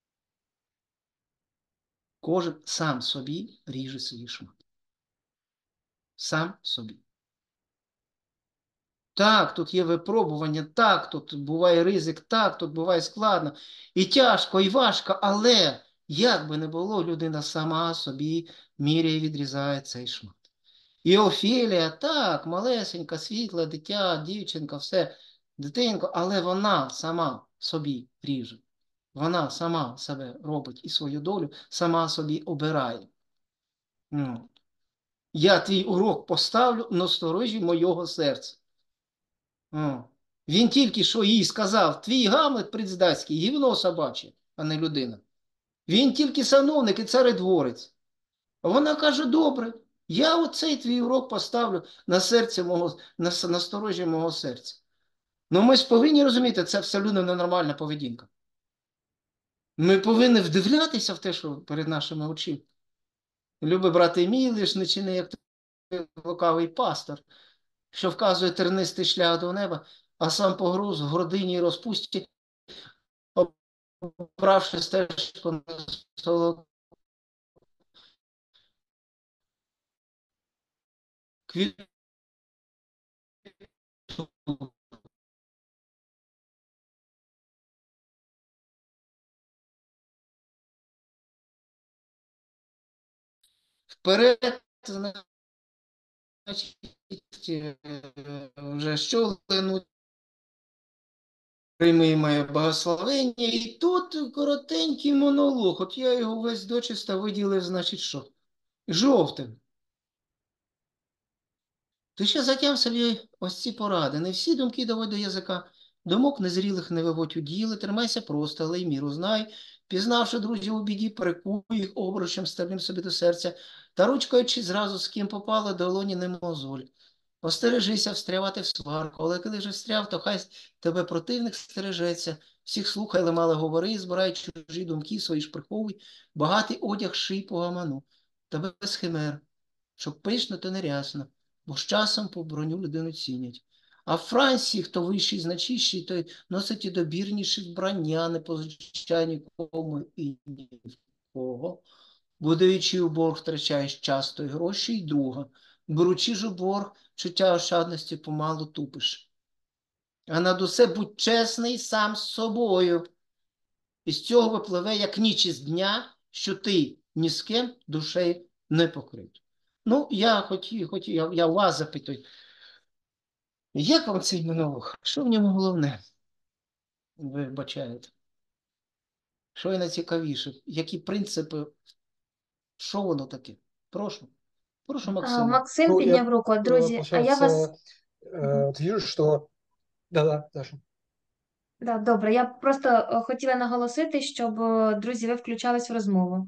S1: Кожен сам собі ріже свій шмат. Сам собі. Так, тут є випробування, так, тут буває ризик, так, тут буває складно. І тяжко, і важко, але як би не було, людина сама собі міряє і відрізає цей шмат. І Офелія, так, малесенька, світла, дитя, дівчинка, все, дитинко, але вона сама собі ріже. Вона сама себе робить і свою долю сама собі обирає. Ну, я твій урок поставлю на сторожі моєго серця. Він тільки що їй сказав, твій Гамлет прицдатський, гівно собаче, а не людина. Він тільки сановник і царедворець. А вона каже, добре, я оцей твій урок поставлю на серце мого, на сторожі мого серця. Ну ми ж повинні розуміти, це абсолютно ненормальна поведінка. Ми повинні вдивлятися в те, що перед нашими очима. Любий брате мій, лиш не чини, як той лукавий пастор, що вказує тернистий шлях до неба, а сам погруз в гордині і розпусті, обравши стежку на солодку квітку. Вперед, значить, вже щоленуть, прийми моє благословення. І тут коротенький монолог. От я його весь дочиста виділив, значить, що? Жовтим. Ти ще затям собі ось ці поради. Не всі думки доводь до язика. Думок незрілих не виводь у діли, тримайся просто, але й міру знай. Пізнавши друзів у біді, перекуй їх обручем стальним собі до серця, та ручкою чи зразу з ким попало, долоні не мозоль. Остережися встрявати в сварку, але коли вже встряв, то хай тебе противник стережеться. Всіх слухай, але мало говори, збирай чужі думки, свої ж приховуй, багатий одяг ший по гаману, та без химер, щоб пишно, то нерясно, бо з часом по броню людину цінять. А в Франції, хто вищий, значущий, той носить і добірніші вбрання, не позичай нікому і ні в кого. Будаючи у борг, втрачаєш часто й гроші, й друга. Беручи ж у борг, чуття ощадності помалу тупиш. А над усе будь чесний сам з собою. І з цього випливе, як ніч із дня, що ти ні з ким душею не покрит. Ну, я вас запитую, як вам цей монолог? Що в ньому головне? Ви бачаєте? Що є найцікавіше? Які принципи? Що воно таке? Прошу. Прошу, Максим.
S4: Максим
S3: Ну, я,
S4: підняв руку. Друзі, а я вас...
S3: получается, вот вижу, что... Да-да, Даша.
S4: Да, добре, я просто хотіла наголосити, щоб, друзі, ви включались в розмову.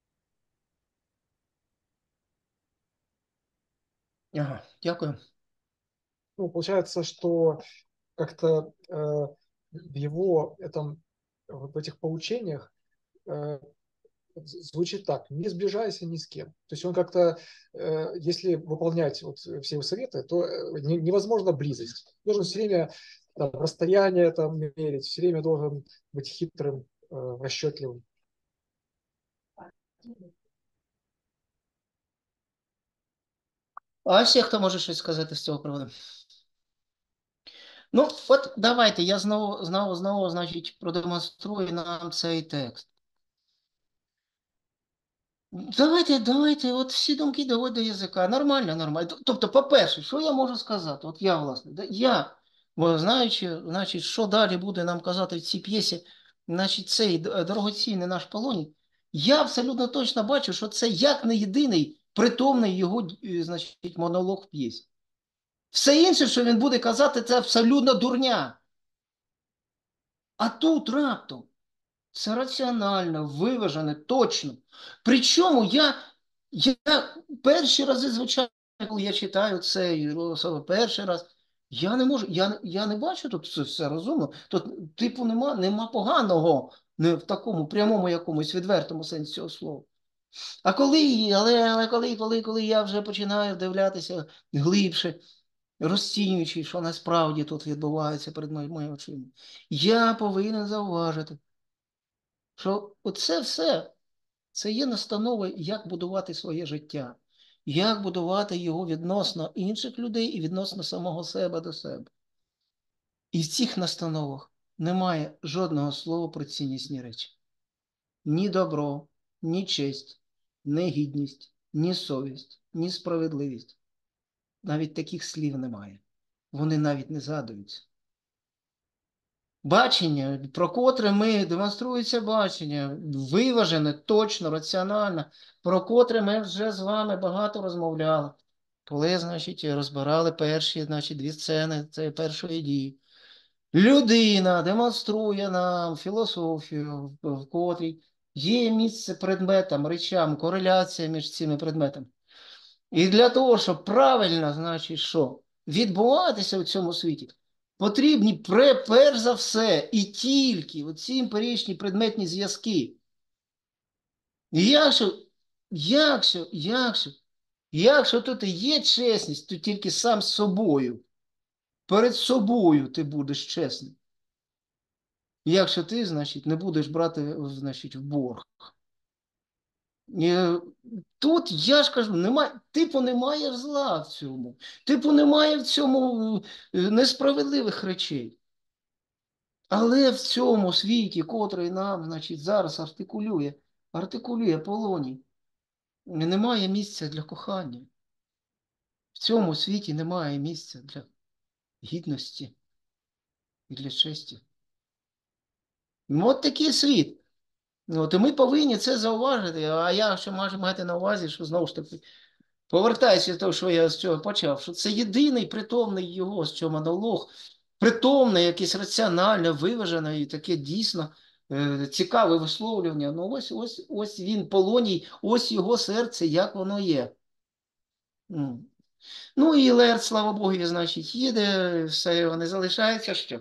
S1: Ага, дякую.
S3: Ну, получается, что как-то в его этом, в этих поучениях звучит так: не сближайся ни с кем. То есть он как-то, если выполнять вот все его советы, то невозможно близость. Должен все время там, расстояние там мерить, все время должен быть хитрым, расчетливым.
S1: А ще хто може щось сказати з цього приводу? Ну, от давайте я знову, значить, продемонструю нам цей текст. Давайте, от всі думки доводять до язика. Нормально. Тобто, по-перше, що я можу сказати? От я, власне, бо знаючи, значить, що далі буде нам казати в цій п'єсі, значить, цей дорогоцінний наш Полоній, я абсолютно точно бачу, що це як не єдиний притомний його, значить, монолог в п'єсі. Все інше, що він буде казати, це абсолютно дурня. А тут раптом це раціонально, виважено, точно. Причому я перші рази, звичайно, коли я читаю цей перший раз, я не можу, я не бачу тут все розумно. Тут, типу, нема поганого не в такому прямому якомусь відвертому сенсі цього слова. А коли я вже починаю вдивлятися глибше, розцінюючи, що насправді тут відбувається перед моїми очима, я повинен зауважити, що оце все, це є настанови, як будувати своє життя, як будувати його відносно інших людей і відносно самого себе до себе. І в цих настановах немає жодного слова про ціннісні речі. Ні добро, ні честь, ні гідність, ні совість, ні справедливість. Навіть таких слів немає. Вони навіть не згадуються. Бачення, про котре ми демонструється бачення, виважене, точно, раціонально, про котре ми вже з вами багато розмовляли, коли, значить, розбирали перші, значить, дві сцени цієї першої дії. Людина демонструє нам філософію, в котрій є місце предметам, речам, кореляція між цими предметами. І для того, щоб правильно, значить, що, відбуватися в цьому світі, потрібні перш за все і тільки оці емпіричні предметні зв'язки. І якщо тут і є чесність, то тільки сам з собою. Перед собою ти будеш чесним. Якщо ти, значить, не будеш брати, значить, в борг. Тут, я ж кажу, немає зла в цьому. Немає в цьому несправедливих речей. Але в цьому світі, котрий нам, значить, зараз артикулює Полоній, немає місця для кохання. В цьому світі немає місця для гідності і для честі. От такий світ. І ми повинні це зауважити. А я ще можу мати на увазі, що знову ж таки, повертаючись до того, що я з цього почав, що це єдиний притомний його, що монолог, притомне, якесь раціональне, виважене і таке дійсно цікаве висловлювання. Ну ось він, Полоній, ось його серце, як воно є. Ну і Лерт, слава Богу, значить, їде, все його не залишається, що?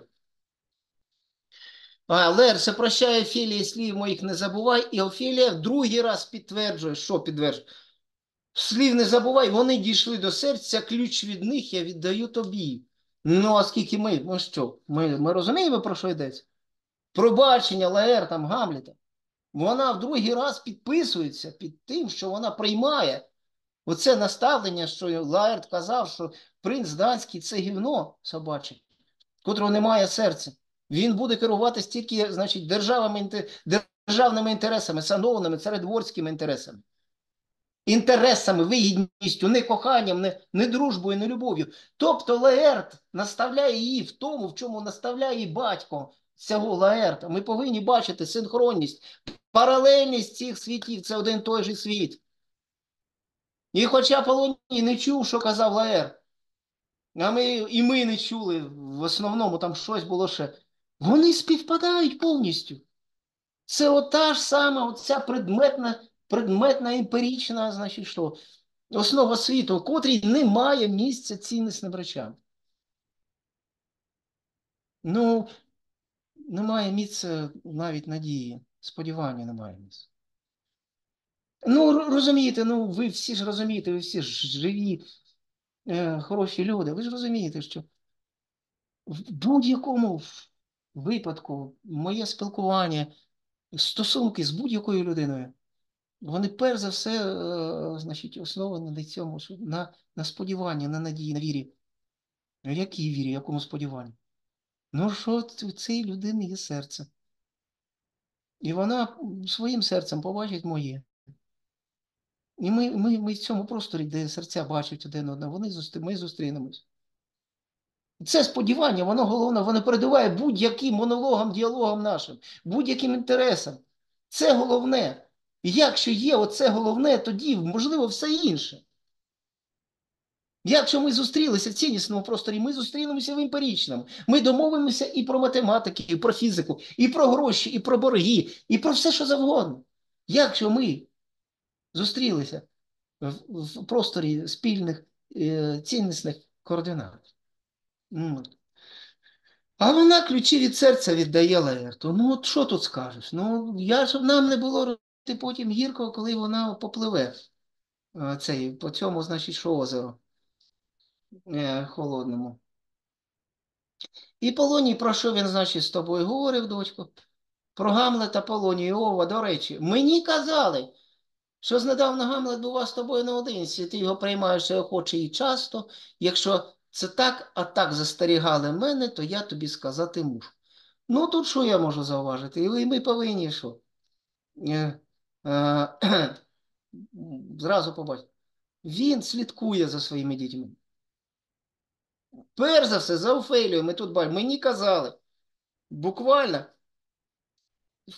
S1: Лер, все прощає Офелії, слів моїх не забувай, і Офелія в другий раз підтверджує, що підтверджує? Слів не забувай, вони дійшли до серця, ключ від них я віддаю тобі. Ну, а скільки ми розуміємо, про що йдеться? Пробачення Лаер, там, Гамлета. Вона в другий раз підписується під тим, що вона приймає оце наставлення, що Лаерт казав, що принц данський – це гівно собаче, котрого немає серця. Він буде керуватися тільки, значить, державними інтересами, сановними, царедворськими інтересами. Інтересами, вигідністю, не коханням, не дружбою, не любов'ю. Тобто Лаерт наставляє її в тому, в чому наставляє її батько цього Лаерта. Ми повинні бачити синхронність, паралельність цих світів. Це один той же світ. І хоча Полоній не чув, що казав Лаер, і ми не чули, в основному там щось було ще, вони співпадають повністю. Це ота ж сама, оця предметна емпірична, значить, що, основа світу, в котрій немає місця ціннісним речам. Ну, немає місця навіть надії, сподівання немає місця. Ну, розумієте, ну, ви всі ж розумієте, ви всі ж живі, хороші люди, ви ж розумієте, що в будь-якому випадку моє спілкування, стосунки з будь-якою людиною, вони перш за все, значить, основані на цьому, на сподіванні, на надії, на вірі. Якій вірі, якому сподіванні? Ну, що у цієї людини є серце. І вона своїм серцем побачить моє. І ми в цьому просторі, де серця бачать один одного, ми зустрінемось. Це сподівання, воно головне, воно передуває будь-яким монологам, діалогам нашим, будь-яким інтересам. Це головне. І якщо є оце головне, тоді, можливо, все інше. Якщо ми зустрілися в ціннісному просторі, ми зустрінемося в емпіричному. Ми домовимося і про математики, і про фізику, і про гроші, і про борги, і про все, що завгодно. Якщо ми зустрілися в просторі спільних ціннісних координат. А вона ключі від серця віддає Лаерту. Ну, от що тут скажеш? Ну, щоб нам не було робити потім гірко, коли вона попливе по цьому, значить, що озеро холодному. І Полоній, про що він, значить, з тобою говорив, дочко? Про Гамлета, Полоній, Ова, до речі. Мені казали, що знедавна Гамлет бува з тобою наодинці, ти його приймаєш охоче і часто. Якщо це так, а так застерігали мене, то я тобі сказати мушу. Ну, тут що я можу зауважити? І ми повинні що? Зразу побачити. Він слідкує за своїми дітьми. Перш за все, за Офелією ми тут бачимо. Мені казали, буквально в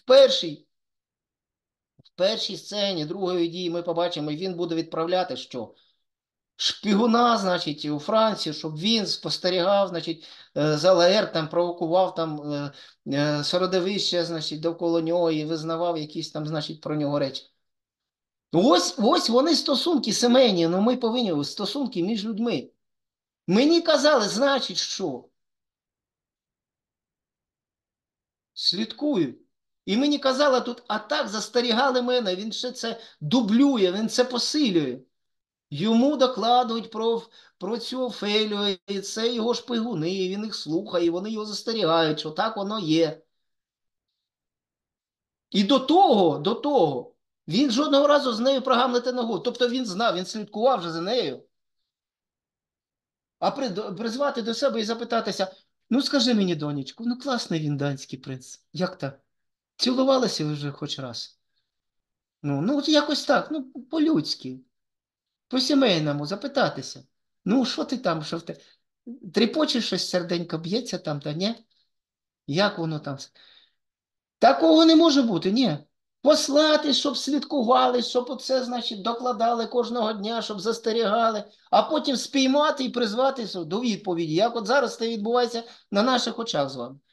S1: першій сцені другої дії ми побачимо, і він буде відправляти що? Шпигуна, значить, у Францію, щоб він спостерігав, значить, за Лаертом, провокував там середовище, значить, довкола нього і визнавав якісь там, значить, про нього речі. Ось вони стосунки сімейні, ну ми повинні, стосунки між людьми. Мені казали, значить, що? Слідкують. І мені казали тут, а так застерігали мене, він ще це дублює, він це посилює. Йому докладують про цю Офелію, і це його шпигуни, і він їх слухає, і вони його застерігають, що так воно є. І до того, він жодного разу з нею про Гамлета не говорив. Тобто він знав, він слідкував вже за нею. А призвати до себе і запитатися, ну скажи мені, донечку, ну класний він данський принц. Як так? Цілувалися ви вже хоч раз? Ну от якось так, ну по-людськи, по-сімейному запитатися. Ну, що ти там, що в те? Тріпочеш щось, серденько б'ється там, та ні? Як воно там? Такого не може бути, ні. Послати, щоб слідкували, щоб оце, значить, докладали кожного дня, щоб застерігали, а потім спіймати і призвати до відповіді. Як от зараз це відбувається на наших очах з вами.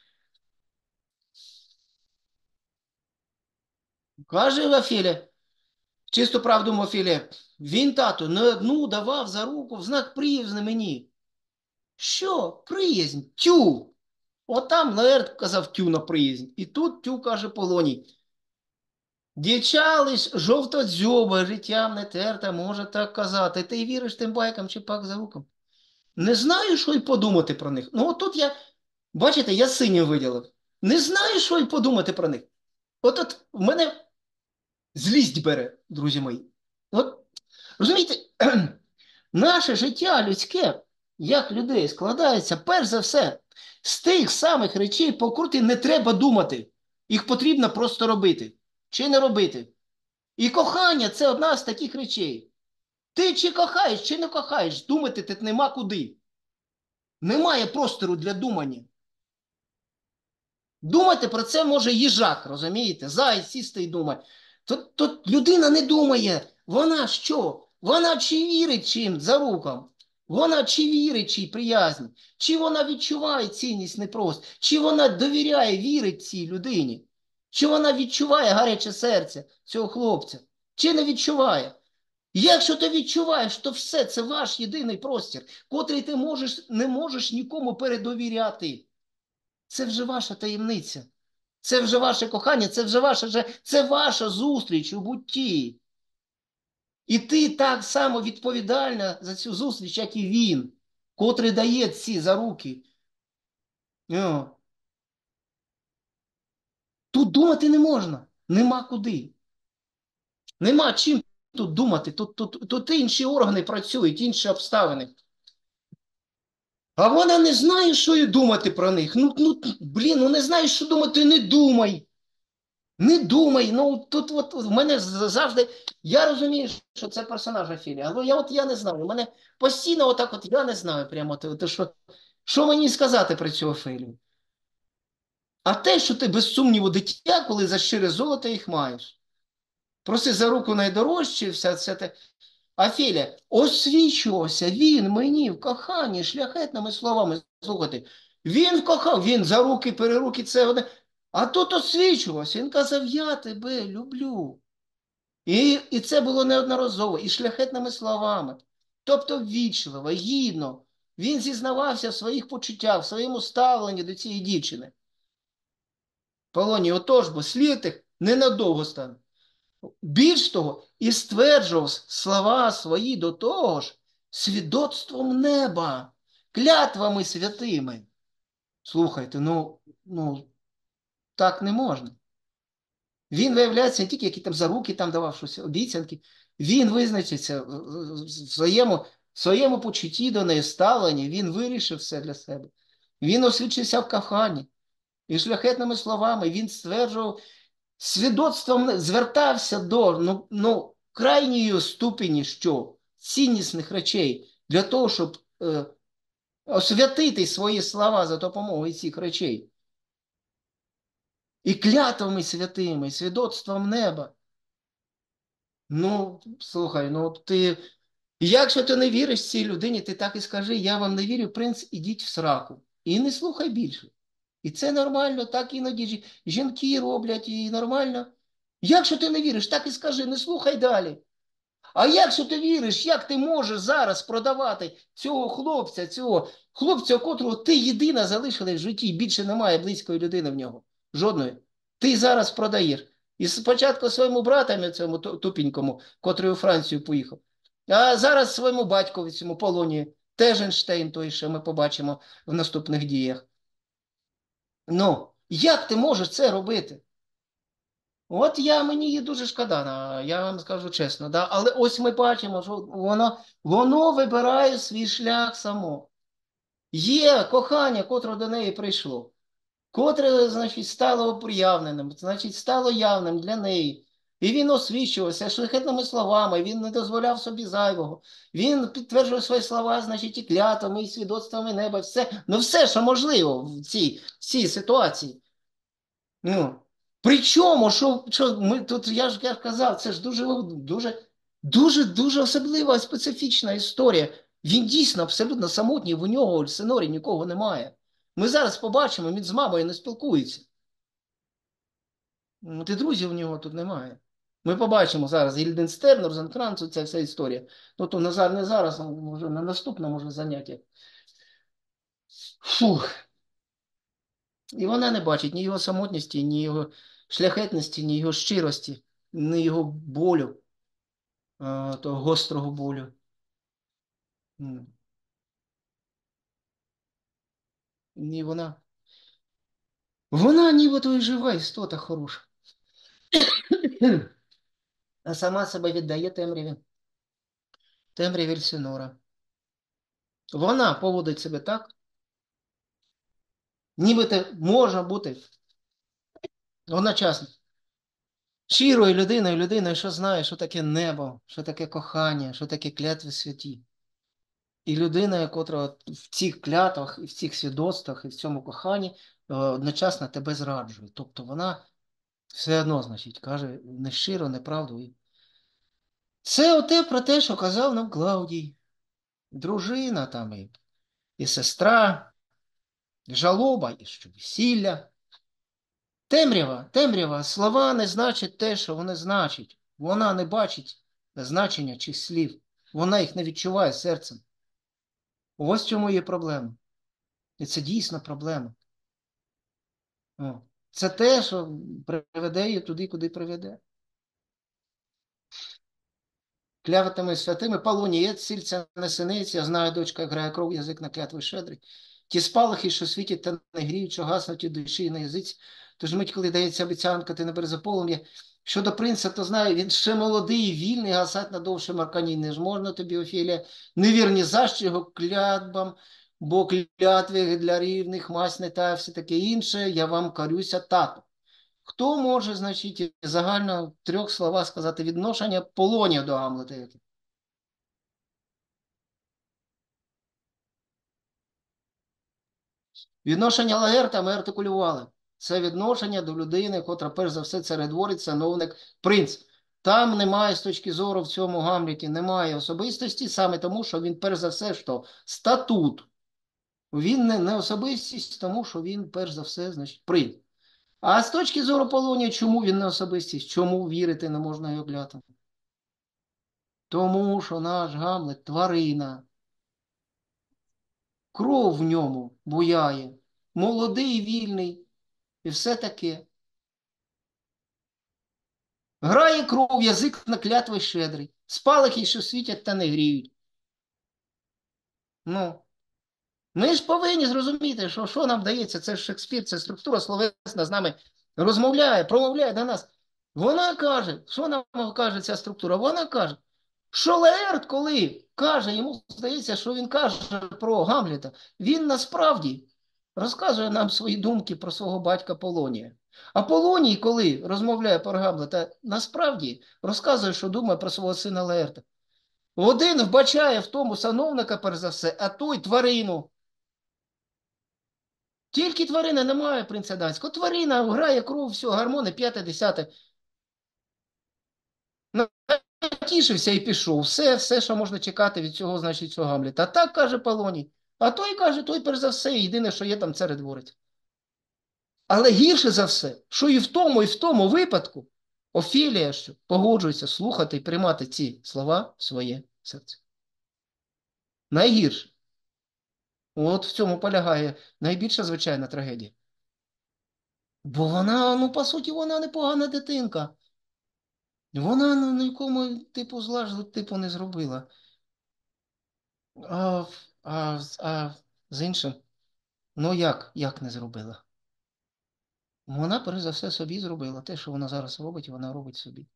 S1: Каже Офелія, чисту правду Офелія, він, тату, не одну давав за руку в знак приязни мені. Що? Приязнь? Тю! Отам Лаерт казав тю на приязнь. І тут тю каже Полоній. Дівча лиш жовтодзьоба, життям не терта, може так казати. Ти й віриш тим байкам чи пак за рукам? Не знаю, що й подумати про них. Ну, отут бачите, я синім виділив. Не знаю, що й подумати про них. От в мене злість бере, друзі мої. От, розумієте, наше життя людське, як людей, складається, перш за все, з тих самих речей, по котрі не треба думати. Їх потрібно просто робити. Чи не робити. І кохання – це одна з таких речей. Ти чи кохаєш, чи не кохаєш, думати тут нема куди. Немає простору для думання. Думати про це може їжак, розумієте? Заяць сісти і думає. Тут людина не думає. Вона що? Вона чи вірить чим за рукам? Вона чи вірить чий приязні? Чи вона відчуває цінність непрост? Чи вона довіряє, вірить цій людині? Чи вона відчуває гаряче серце цього хлопця? Чи не відчуває? Якщо ти відчуваєш, то все, це ваш єдиний простір, котрий ти не можеш нікому передовіряти. Це вже ваша таємниця. Це вже ваше кохання, це ваша зустріч у бутті. І ти так само відповідальна за цю зустріч, як і він, котрий дає ці заруки. О. Тут думати не можна. Нема куди. Нема чим тут думати. Тут інші органи працюють, інші обставини. А вона не знає, що і думати про них. Блін, не знаєш, що думати, не думай. Не думай. Тут от в мене завжди, я розумію, що це персонаж Офелії, але я не знаю. У мене постійно отак я не знаю прямо, що мені сказати про цю Офелію. А те, що ти без сумніву дитя, коли за щире золото їх маєш. Проси за руку найдорожче, все те. Офелія, освічувався він мені в коханні шляхетними словами. Слухайте, він кохав, він за руки, переруки, це одне. А тут освічувався, він казав, я тебе люблю. І це було неодноразово, і шляхетними словами. Тобто ввічливо, гідно. Він зізнавався в своїх почуттях, в своєму ставленні до цієї дівчини. Полоній, отож, бо слід ненадовго стане. Більш того, і стверджував слова свої до того ж свідоцтвом неба, клятвами святими. Слухайте, так не можна. Він виявляється не тільки, які там за руки там давав щось, обіцянки. Він визначиться в своєму почутті до неї ставленні, він вирішив все для себе. Він освічився в коханні. І шляхетними словами він стверджував, свідоцтвом звертався до крайньої ступені, що ціннісних речей, для того, щоб освятити свої слова за допомогою цих речей. І клятвами святими, і свідоцтвом неба. Слухай, якщо ти не віриш цій людині, ти так і скажи, я вам не вірю, принц, ідіть в сраку. І не слухай більше. І це нормально, так іноді жінки роблять, і нормально. Якщо ти не віриш, так і скажи, не слухай далі. А якщо ти віриш, як ти можеш зараз продавати цього хлопця, котрого ти єдина залишила в житті, більше немає близької людини в нього. Жодної. Ти зараз продаєш. І спочатку своєму братові, цьому тупенькому, котрий у Францію поїхав, а зараз своєму батькові, цьому Полонію, теж Ейнштейн, той, що ми побачимо в наступних діях. Як ти можеш це робити? От мені її дуже шкода, я вам скажу чесно. Да? Але ось ми бачимо, що воно вибирає свій шлях само. Є кохання, котре до неї прийшло, котре, значить, стало проявленим, значить, стало явним для неї. І він освічувався шляхетними словами, він не дозволяв собі зайвого. Він підтверджував свої слова, значить, і клятвами, і свідоцтвами неба, все, що можливо в цій ситуації. Причому, що ми тут, я ж казав, це ж дуже особлива, специфічна історія. Він дійсно абсолютно самотній, у нього в Синорі нікого немає. Ми зараз побачимо, він з мамою не спілкується. І друзів у нього тут немає. Ми побачимо зараз Гільденстерн, Розенкранц, ця вся історія. То не зараз, а може на наступному занятті. Фух. І вона не бачить ні його самотності, ні його шляхетності, ні його щирості, ні його болю, того гострого болю. Ні вона. Вона нібито і жива істота хороша. А сама себе віддає темряві. Темряві Ельсинора. Вона поводить себе так, нібито може бути одночасно щирою людиною, що знає, що таке небо, що таке кохання, що таке клятви святі. І людина, яка в цих клятвах, і в цих свідоцтвах, і в цьому коханні одночасно тебе зраджує. Тобто вона все одно, значить, каже нещиро, неправду. Це оте про те, що казав нам Клавдій. Дружина там і сестра, і жалоба, і що весілля. Темрява. Слова не значать те, що вони значать. Вона не бачить значення цих слів. Вона їх не відчуває серцем. Ось в чому є проблема. І це дійсно проблема. О. Це те, що приведе її туди, куди приведе. Клятвами святими полонієць, сільця не синиць, я знаю, дочка грає кров, язик на клятви щедрий. Ті спалахи, що світять та не гріють, що гаснуть у душі і на язиці. Тож мить, коли дається обіцянка, ти не бере за полум'я. Щодо принца, то знаю, він ще молодий, вільний, гасать на довшим аркані не ж можна тобі, Офілія. Невірні защі його клятбам, бо клятви для рівних мась не та все таке інше, я вам карюся, тато. Хто може, значить, загально в 3 словах сказати відношення Полонія до Гамлета? Яке? Відношення Лагерта ми артикулювали. Це відношення до людини, котра, перш за все, царедворець, сановник, принц. Там немає, з точки зору в цьому Гамлеті, немає особистості, саме тому, що він, перш за все, що статут. Він не особистість, тому що він, перш за все, значить, принц. А з точки зору Полонія, чому він не особистість? Чому вірити не можна його клятвам? Тому що наш Гамлет – тварина. Кров в ньому буяє. Молодий, вільний. І все таке. Грає кров, язик на клятви щедрий. Спалахи, що світять та не гріють. Ну, ми ж повинні зрозуміти, що нам дається. Це Шекспір, це структура словесна з нами розмовляє, промовляє до нас. Вона каже, що нам каже ця структура? Вона каже, що Лаерт, коли каже, йому здається, що він каже про Гамлета, він насправді розказує нам свої думки про свого батька Полонія. А Полоній, коли розмовляє про Гамлета, насправді розказує, що думає про свого сина Лаерта. Один вбачає в тому сановника, перш за все, а той тварину. Тільки тварина немає принца Данського. Тварина грає кров, все, гормони, 5-10. Натішився і пішов. Все, що можна чекати від цього, значить, цього Гамлета. А так каже Полоній. А той каже, той перш за все, єдине, що є там царедворець. Але гірше за все, що і в тому випадку Офілія що погоджується слухати і приймати ці слова в своє серце. Найгірше. От в цьому полягає найбільша звичайна трагедія. Бо вона, ну, по суті, вона непогана дитинка. Вона нікому, типу, зла ж, типу, не зробила. А з іншим, ну як не зробила? Вона, перш за все, собі зробила. Те, що вона зараз робить, вона робить собі.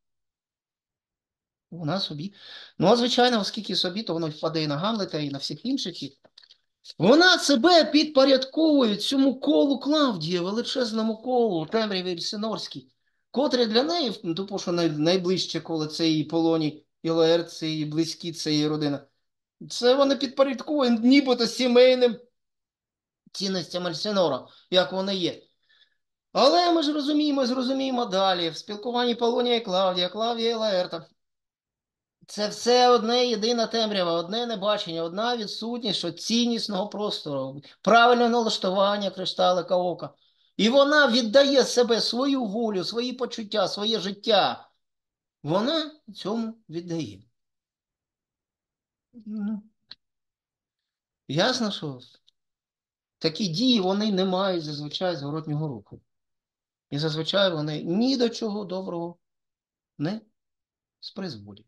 S1: Вона собі. Ну, а звичайно, оскільки собі, то воно впаде і на Гамлета, і на всіх інших. Вона себе підпорядковує цьому колу Клавдія, величезному колу, темряві Ельсинорській, котре для неї, тому що найближче коло це її Полоній, і Лаерт, це її близькі, це її родина. Це вона підпорядковує нібито сімейним цінностям Ельсинора, як вони є. Але ми ж зрозуміємо далі, в спілкуванні Полонія і Клавдія, Клавдія і Лаерта. Це все одне єдина темрява, одне небачення, одна відсутність що ціннісного простору, правильне налаштування кришталика ока. І вона віддає себе, свою волю, свої почуття, своє життя. Вона цьому віддає. Ну, ясно, що такі дії вони не мають зазвичай зворотнього руху. І зазвичай вони ні до чого доброго не спризводять.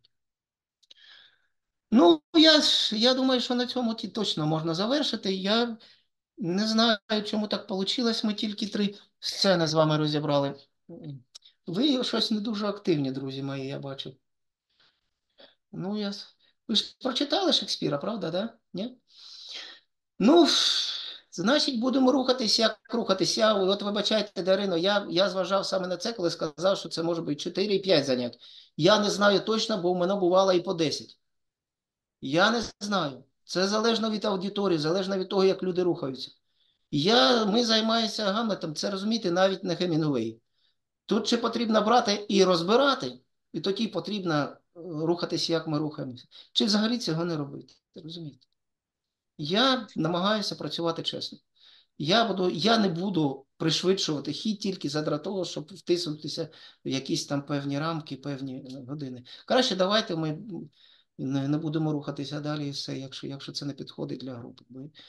S1: Ну, я думаю, що на цьому точно можна завершити. Я не знаю, чому так вийшло. Ми тільки 3 сцени з вами розібрали. Ви щось не дуже активні, друзі мої, я бачу. Ну, ви ж прочитали Шекспіра, правда, да? Ні? Ну, значить, будемо рухатися, як рухатися. От вибачайте, Дарино, я зважав саме на це, коли сказав, що це може бути 4 і 5 занять. Я не знаю точно, бо в мене бувало і по 10. Я не знаю. Це залежно від аудиторії, залежно від того, як люди рухаються. Ми займаємося Гамлетом, це, розумієте, навіть не Хемінгуей. Тут ще потрібно брати і розбирати, і тоді потрібно рухатися, як ми рухаємося. Чи взагалі цього не робити. Розумієте? Я намагаюся працювати чесно. Я не буду пришвидшувати хід тільки задля того, щоб втиснутися в якісь там певні рамки, певні години. Краще давайте ми не будемо рухатися далі і все, якщо це не підходить для групи.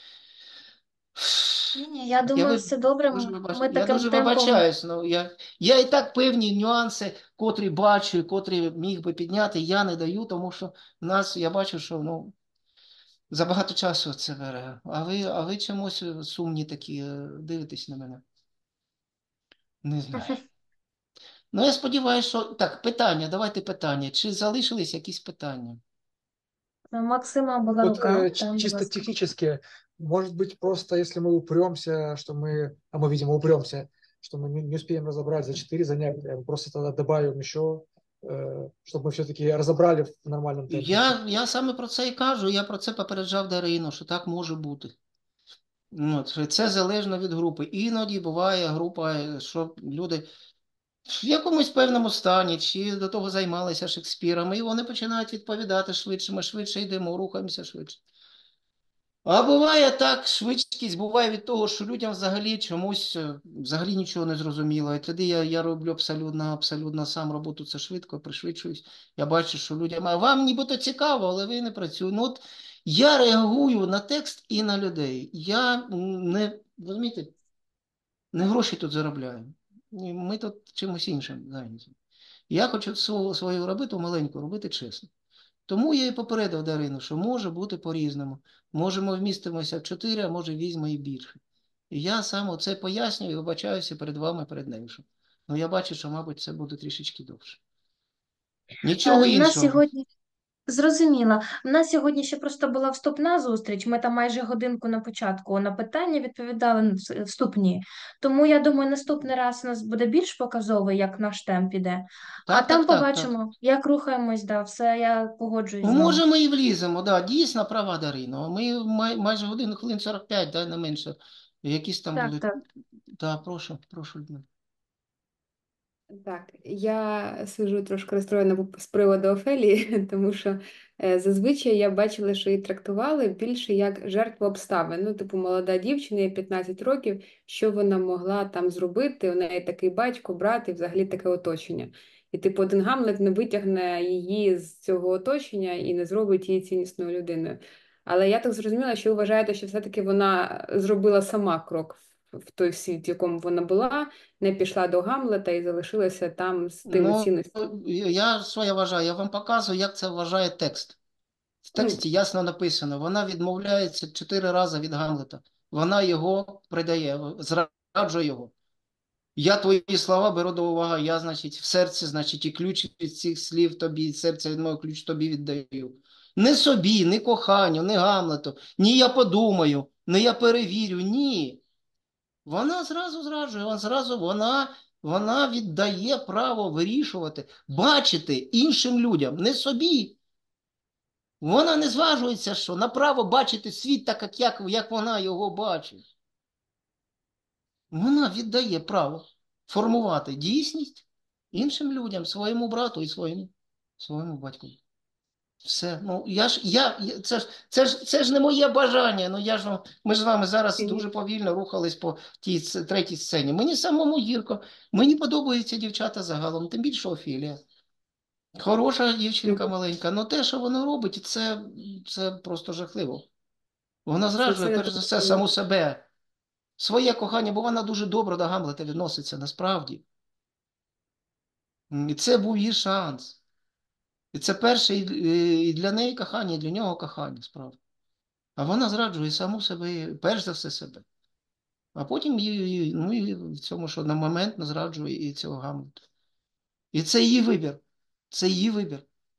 S4: Ні, я думаю, все добре. Ми
S1: Я
S4: таким
S1: дуже
S4: темпом.
S1: вибачаюсь, ну, я і так певні нюанси, котрі бачу, і котрі міг би підняти, я не даю, тому що в нас, я бачу, що ну, забагато часу це бере. А ви чомусь сумні такі, дивитесь на мене. Не знаю. Ну, я сподіваюся, що... Так, питання, давайте питання. Чи залишились якісь питання?
S4: У Максима була
S3: Вот
S4: рука. Там, будь
S3: чисто
S4: ласка.
S3: технически, может быть, просто если мы упремся, что мы, а мы, видимо, упремся, что мы не успеем разобрать за 4 занятия, мы просто тогда добавим еще, чтобы мы все-таки разобрали в нормальном темпе.
S1: Я саме про це і кажу, я про це попереджав Дарину, що так може бути. Ну, це залежно від групи. Іноді буває група, що люди в якомусь певному стані, чи до того займалися Шекспіром, і вони починають відповідати швидше, ми швидше йдемо, рухаємося швидше. А буває так, швидкість буває від того, що людям взагалі чомусь взагалі нічого не зрозуміло. І тоді я роблю абсолютно сам роботу, це швидко, пришвидшуюсь. Я бачу, що людям, а вам нібито цікаво, але ви не працюєте. Ну, от я реагую на текст і на людей. Я не, розумієте, не гроші тут заробляю. Ми тут чимось іншим зайняті. Я хочу свою роботу маленьку, робити чесно. Тому я і попередив Дарину, що може бути по-різному. Можемо вмістимося в 4, а може візьме і більше. І я саме це пояснюю і вибачаюся перед вами, перед нею. Ну я бачу, що, мабуть, це буде трішечки довше. Нічого
S4: В нас
S1: іншого.
S4: сьогодні зрозуміла. У нас сьогодні ще просто була вступна зустріч. Ми там майже годинку на початку на питання відповідали вступні. Тому я думаю, наступний раз у нас буде більш показовий, як наш темп іде. А
S1: Так,
S4: там
S1: так, так, так.
S4: побачимо, як рухаємось, да, все, я погоджуюсь з
S1: Ну,
S4: вами.
S1: може, ми і вліземо, да, дійсно права Дарина. Ми майже годину, хвилин 45, да, не менше. Якісь там
S4: Так,
S1: були.
S4: так.
S1: Так, прошу, Людмила.
S2: Так, я сиджу трошки розстроєна з приводу Офелії, тому що зазвичай я бачила, що її трактували більше як жертву обставин. Ну, типу, молода дівчина, їй 15 років, що вона могла там зробити? У неї такий батько, брат і взагалі таке оточення. І, типу, один Гамлет не витягне її з цього оточення і не зробить її ціннісною людиною. Але я так зрозуміла, що ви вважаєте, що все-таки вона зробила сама крок в той світ, в якому вона була, не пішла до Гамлета і залишилася там з тими
S1: Ну,
S2: цінностями.
S1: я своє вважаю, я вам показую, як це вважає текст. В тексті ясно написано, вона відмовляється 4 рази від Гамлета. Вона його придає, зраджує його. Я твої слова беру до уваги, я, значить, в серці, значить, і ключ від цих слів тобі, серце від мого ключ тобі віддаю. Не собі, не коханню, не Гамлету, ні я подумаю, не я перевірю, ні. Вона зразу зраджує, вона віддає право вирішувати, бачити іншим людям, не собі. Вона не зважується, що на право бачити світ так, як вона його бачить. Вона віддає право формувати дійсність іншим людям, своєму брату і своєму батьку. Все. Ну, це ж не моє бажання. Ну, ми ж з вами зараз дуже повільно рухались по тій третій сцені. Мені самому гірко. Мені подобаються дівчата загалом, тим більше Офілія. Хороша дівчинка маленька, але те, що вона робить, це просто жахливо. Вона зраджує, перш за все, саму себе. Своє кохання, бо вона дуже добре до Гамлета відноситься, насправді. І це був її шанс. І це перше і для неї кохання, і для нього кохання, справді. А вона зраджує саму себе, перш за все себе. А потім і в цьому, що на момент не зраджує і цього Гамлета. І це її вибір. Це її вибір.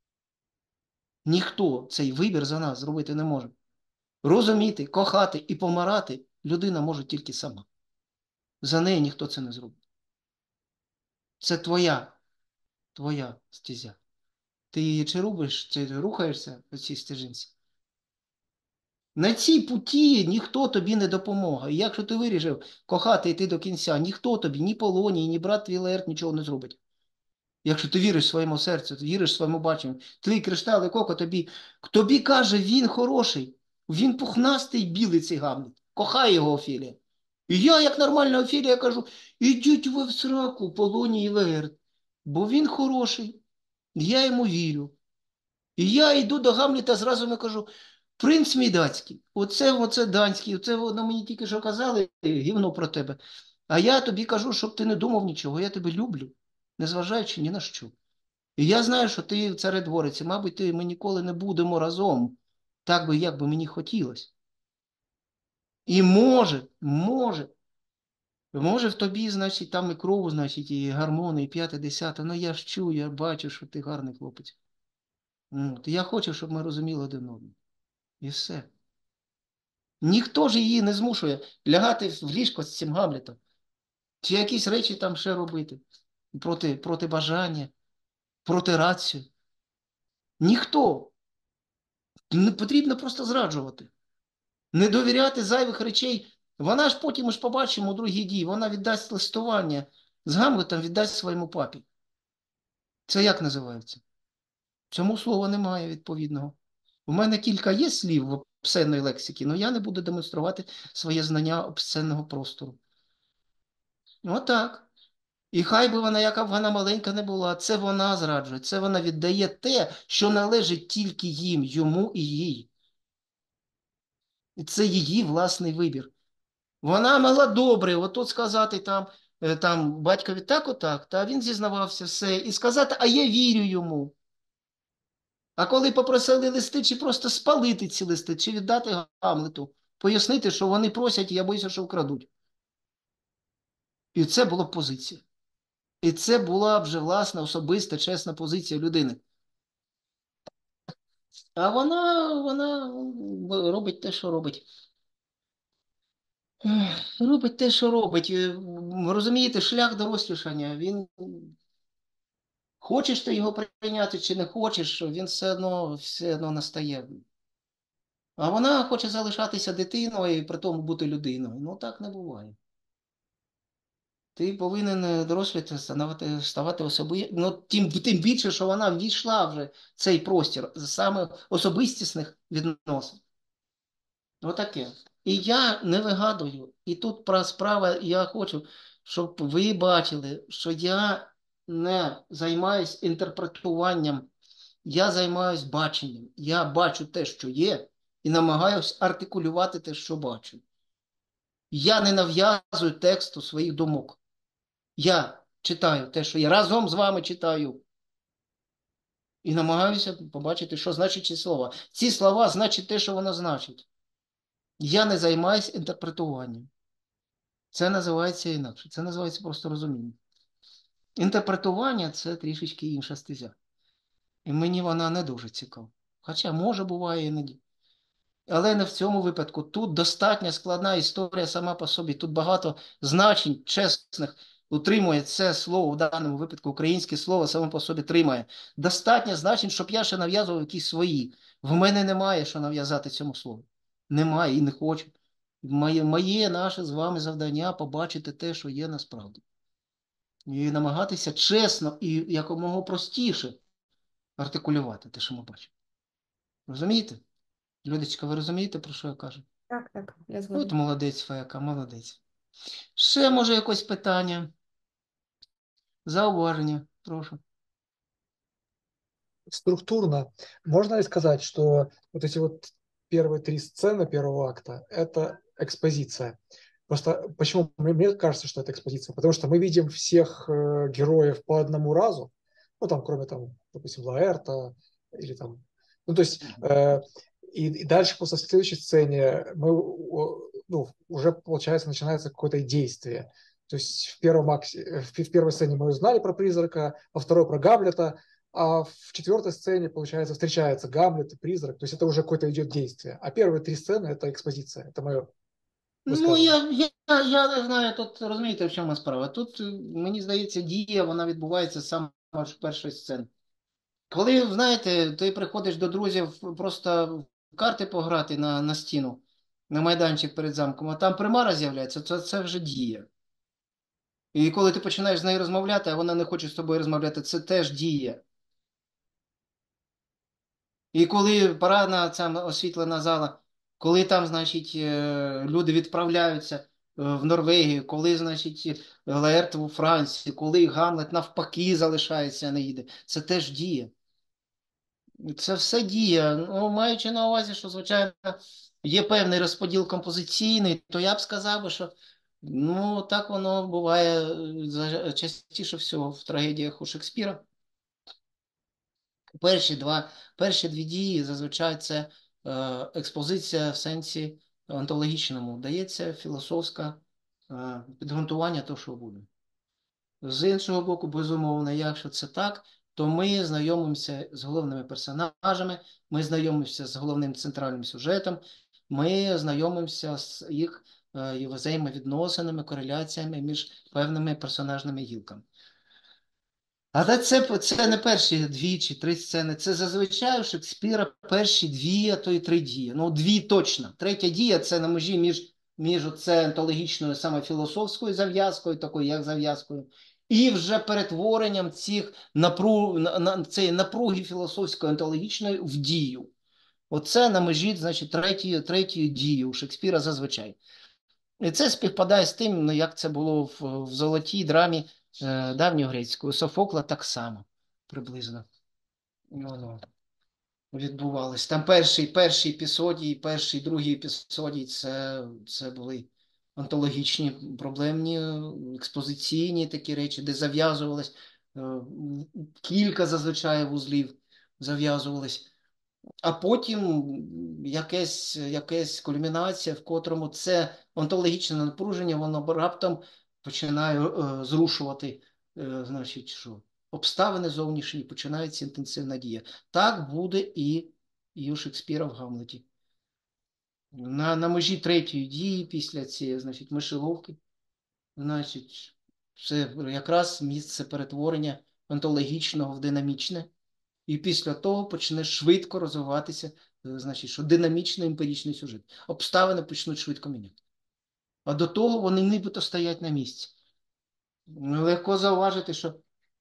S1: Ніхто цей вибір за нас зробити не може. Розуміти, кохати і помирати людина може тільки сама. За неї ніхто це не зробить. Це твоя стезя. Ти її чи робиш, чи рухаєшся по цій стежинці. На цій путі ніхто тобі не допоможе. І якщо ти вирішив кохати йти до кінця, ніхто тобі, ні Полоній, ні брат твій Лаерт нічого не зробить. Якщо ти віриш своєму серцю, ти віриш своєму баченню. Твій кришталик око тобі каже, він хороший, він пухнастий, білий цей Гамлет. Кохає його Офелія. І я, як нормальна Офелія, кажу, ідіть ви в сраку, Полоній і Лаерт, бо він хороший, я йому вірю. І я йду до Гамлета, зразу не кажу, принц мій датський, оце данський, оце воно мені тільки що казали, гівно про тебе. А я тобі кажу, щоб ти не думав нічого, я тебе люблю, незважаючи ні на що. І я знаю, що ти царедворець, і, мабуть, ми ніколи не будемо разом, так би, як би мені хотілося. І може в тобі, значить, там і кров, значить, і гормони, і п'яте, десяте, ну я ж чую, я бачу, що ти гарний хлопець. От, і я хочу, щоб ми розуміли один одного. І все. Ніхто ж її не змушує лягати в ліжко з цим Гамлетом. Чи якісь речі там ще робити. Проти бажання, проти рацію. Ніхто. Не потрібно просто зраджувати. Не довіряти зайвих речей. Вона ж потім, ми ж побачимо у другій дії, вона віддасть листування з Гамлетом, віддасть своєму папі. Це як називається? Цьому слова немає відповідного. У мене кілька є слів в обсценної лексики, але я не буду демонструвати своє знання обсценного простору. Отак. І хай би вона, яка б вона маленька не була, це вона зраджує, це вона віддає те, що належить тільки їм, йому і їй. І це її власний вибір. Вона могла добре, отут сказати там батькові так, та він зізнавався все, і сказати, а я вірю йому. А коли попросили листи, чи просто спалити ці листи, чи віддати Гамлету, пояснити, що вони просять, і я боюся, що вкрадуть. І це була позиція. І це була вже власна, особиста, чесна позиція людини. А вона робить те, що робить. Робить те, що робить. Розумієте, шлях дорослішання, він... Хочеш ти його прийняти чи не хочеш, він все одно настає. А вона хоче залишатися дитиною і при тому бути людиною. Ну так не буває. Ти повинен доросліти, ставати особистим. Ну, тим більше, що вона ввійшла вже в цей простір саме особистісних відносин. Отаке. І я не вигадую. І тут про справа, я хочу, щоб ви бачили, що я не займаюсь інтерпретуванням, я займаюсь баченням. Я бачу те, що є, і намагаюсь артикулювати те, що бачу. Я не нав'язую тексту своїх думок. Я читаю те, що я разом з вами читаю. І намагаюся побачити, що значить ці слова. Ці слова значать те, що воно значить. Я не займаюся інтерпретуванням. Це називається інакше. Це називається просто розуміння. Інтерпретування – це трішечки інша стезя. І мені вона не дуже цікава. Хоча, може, буває іноді. Але не в цьому випадку. Тут достатньо складна історія сама по собі. Тут багато значень чесних утримує це слово, в даному випадку українське слово само по собі тримає. Достатньо значень, щоб я ще нав'язував якісь свої. В мене немає, що нав'язати цьому слову. Немає і не хочу. Моє наше з вами завдання побачити те, що є насправді. І намагатися чесно і якомога простіше артикулювати те, що ми бачимо. Розумієте? Людочка, ви розумієте, про що я кажу?
S2: Так, я
S1: От
S2: згодна.
S1: молодець, Фека, молодець. Ще, може, якось питання? Зауваження, прошу.
S3: Структурно можно ли сказать, что вот эти вот первые 3 сцены первого акта – это экспозиция? Просто почему мне кажется, что это экспозиция? Потому что мы видим всех героев по одному разу, ну там, кроме там, допустим, Лаэрта или там, ну то есть и дальше после следующей сцене мы, ну, уже получается начинается какое-то действие. То есть в первой сцене мы узнали про призрака, во второй про Гамлета, а в 4-й сцене, получается, встречается Гамлет и призрак. То есть это уже какое-то идет действие. А первые 3 сцены – это экспозиция. Это мое
S1: Ну,
S3: висказування.
S1: я не знаю, тут розумієте, в чому справа. Тут, мені здається, дія, вона відбувається саме з першої сцени. Коли, знаєте, ти приходиш до друзів просто в карти пограти на стіну, на майданчик перед замком, а там примара з'являється, це вже дія. І коли ти починаєш з нею розмовляти, а вона не хоче з тобою розмовляти, це теж діє. І коли парадна ця освітлена зала, коли там, значить, люди відправляються в Норвегію, коли, значить, Лаерт у Франції, коли Гамлет навпаки залишається, а не їде, це теж діє. Це все діє. Ну, маючи на увазі, що, звичайно, є певний розподіл композиційний, то я б сказав би, що ну, так воно буває частіше всього в трагедіях у Шекспіра. Перші дві дії зазвичай це експозиція в сенсі онтологічному. Дається філософське підґрунтування того, що буде. З іншого боку, безумовно, якщо це так, то ми знайомимося з головними персонажами, ми знайомимося з головним центральним сюжетом, ми знайомимося з їх взаємовідносинами, кореляціями між певними персонажними гілками. Але це не перші дві чи три сцени. Це зазвичай у Шекспіра перші дві, а то й три дії. Ну, дві точно. Третя дія це на межі між оце антологічною саме філософською зав'язкою, такою як зав'язкою, і вже перетворенням цих цієї напруги філософської антологічної в дію. Оце на межі, значить, третьої дії у Шекспіра зазвичай. І це співпадає з тим, як це було в золотій драмі давньогрецької. У Софокла так само приблизно воно відбувалось. Там перший епізодій, перший, другий епізодій це були онтологічні, проблемні, експозиційні такі речі, де зав'язувалось кілька зазвичай вузлів зав'язувалось. А потім якась кульмінація, в котрому це онтологічне напруження, воно раптом починає зрушувати, значить, що обставини зовнішні, починається інтенсивна дія. Так буде і у Шекспіра в Гамлеті. На межі третьої дії, після цієї, значить, мишеловки, значить, це якраз місце перетворення онтологічного в динамічне. І після того почне швидко розвиватися, значить, що динамічний емпіричний сюжет. Обставини почнуть швидко міняти. А до того вони нібито стоять на місці. Легко зауважити, що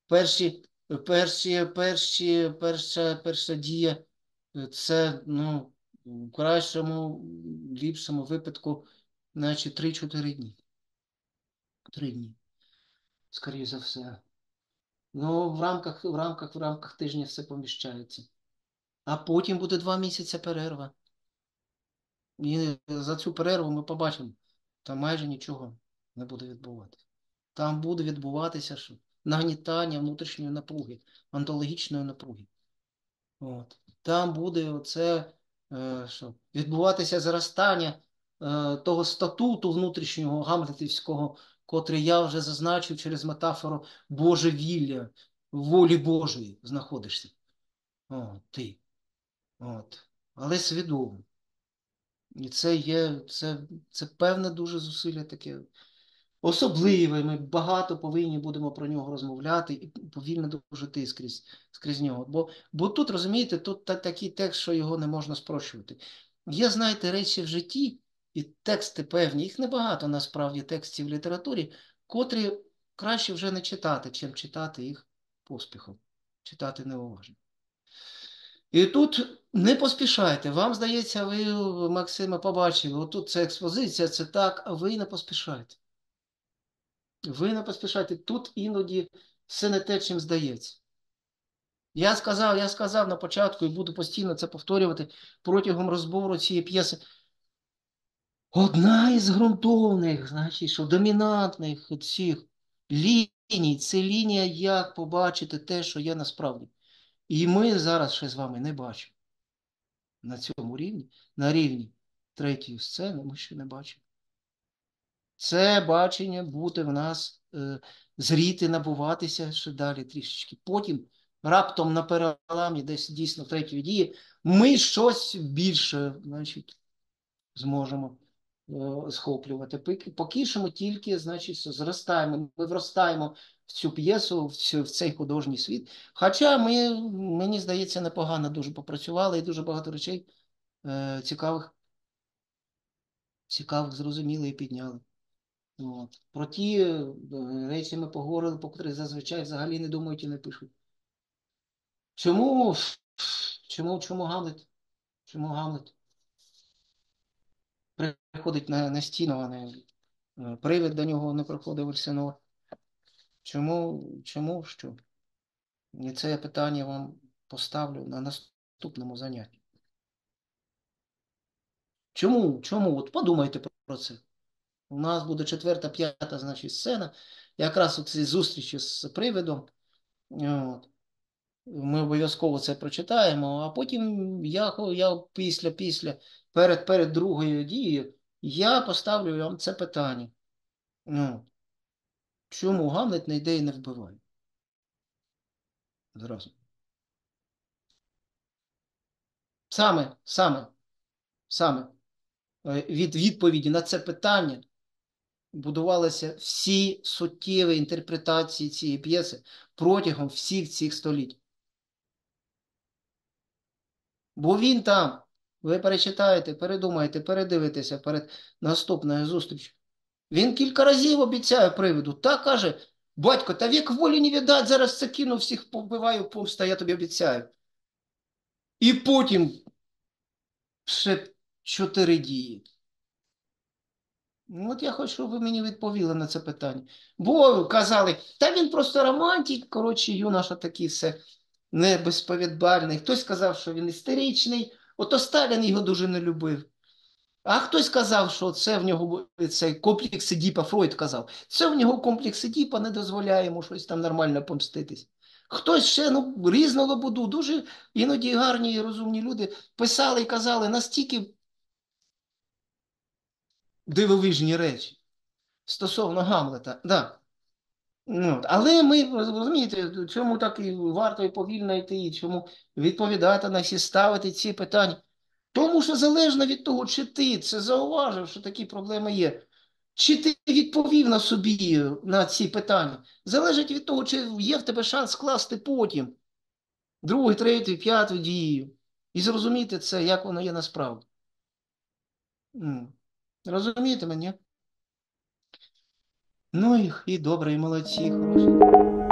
S1: перша дія це, ну, в кращому, ліпшому випадку, значить, 3-4 дні. 3 дні, скоріше за все. Ну, в рамках тижня все поміщається. А потім буде 2 місяці перерва. І за цю перерву ми побачимо, там майже нічого не буде відбуватися. Там буде відбуватися що? Нагнітання внутрішньої напруги, онтологічної напруги. От. Там буде відбуватися зростання того статуту внутрішнього гамлетівського, котрий я вже зазначив через метафору божевілля, волі Божої знаходишся. Ти. От. Але свідомо. І це певне дуже зусилля таке особливе. Ми багато повинні будемо про нього розмовляти і повільно дуже йти скрізь нього. Бо тут, розумієте, тут такий текст, що його не можна спрощувати. Є, знаєте, речі в житті і тексти певні, їх небагато насправді текстів в літературі, котрі краще вже не читати, чим читати їх поспіхом, читати неуважно. І тут не поспішайте. Вам здається, ви, Максиме, побачили, отут це експозиція, це так, а ви не поспішайте. Ви не поспішайте. Тут іноді все не те, чим здається. Я сказав на початку і буду постійно це повторювати протягом розбору цієї п'єси. Одна із ґрунтовних, значить, що домінантних цих ліній, це лінія, як побачити те, що є насправді. І ми зараз ще з вами не бачимо. На цьому рівні, на рівні третьої сцени, ми ще не бачимо. Це бачення буде в нас зріти, набуватися ще далі трішечки. Потім, раптом на переламі, десь дійсно третьої дії, ми щось більше, значить, зможемо схоплювати. Поки що ми тільки, значить, зростаємо, ми вростаємо в цю п'єсу, в цей художній світ. Хоча мені здається, непогано дуже попрацювали і дуже багато речей цікавих зрозуміли і підняли. От. Про ті речі ми поговорили, про котрі зазвичай взагалі не думають і не пишуть. Чому, чому Гамлет? Чому Гамлет приходить на стіну, а не привид до нього не приходив Ельсинор? Чому що? І це я питання вам поставлю на наступному занятті. Чому? От подумайте про це. У нас буде 4-та, 5-та, значить, сцена. Якраз у цій зустрічі з привидом. От. Ми обов'язково це прочитаємо, а потім я перед другою дією, я поставлю вам це питання. Ну, чому Гамлет не йде і не вбиває? Зразу. Саме від відповіді на це питання будувалися всі суттєві інтерпретації цієї п'єси протягом всіх цих століть. Бо він там, ви перечитаєте, передумаєте, передивитеся перед наступною зустрічю. Він кілька разів обіцяє привиду. Так каже, батько, та вік волі не віддать, зараз це кину, всіх побиваю, помста, я тобі обіцяю. І потім ще 4 дії. От я хочу, щоб ви мені відповіли на це питання. Бо казали, та він просто романтик, коротше, юноша такий все небезповідбальний. Хтось сказав, що він істеричний, ото Сталін його дуже не любив. А хтось казав, що це в нього цей комплекс Едіпа, Фройд казав, це в нього комплекс Едіпа не дозволяє йому щось там нормально помститись. Хтось ще, різну лобуду, дуже іноді гарні і розумні люди писали і казали настільки дивовижні речі стосовно Гамлета. Да. Але ми, розумієте, чому так і варто і повільно йти, і чому відповідати на всі ставити ці питання. Тому що залежно від того, чи ти це зауважив, що такі проблеми є, чи ти відповів на собі на ці питання, залежить від того, чи є в тебе шанс скласти потім другу, третю, п'яту дію і зрозуміти це, як воно є насправді. Розумієте мене? Ну і добре, і молодці, хороші.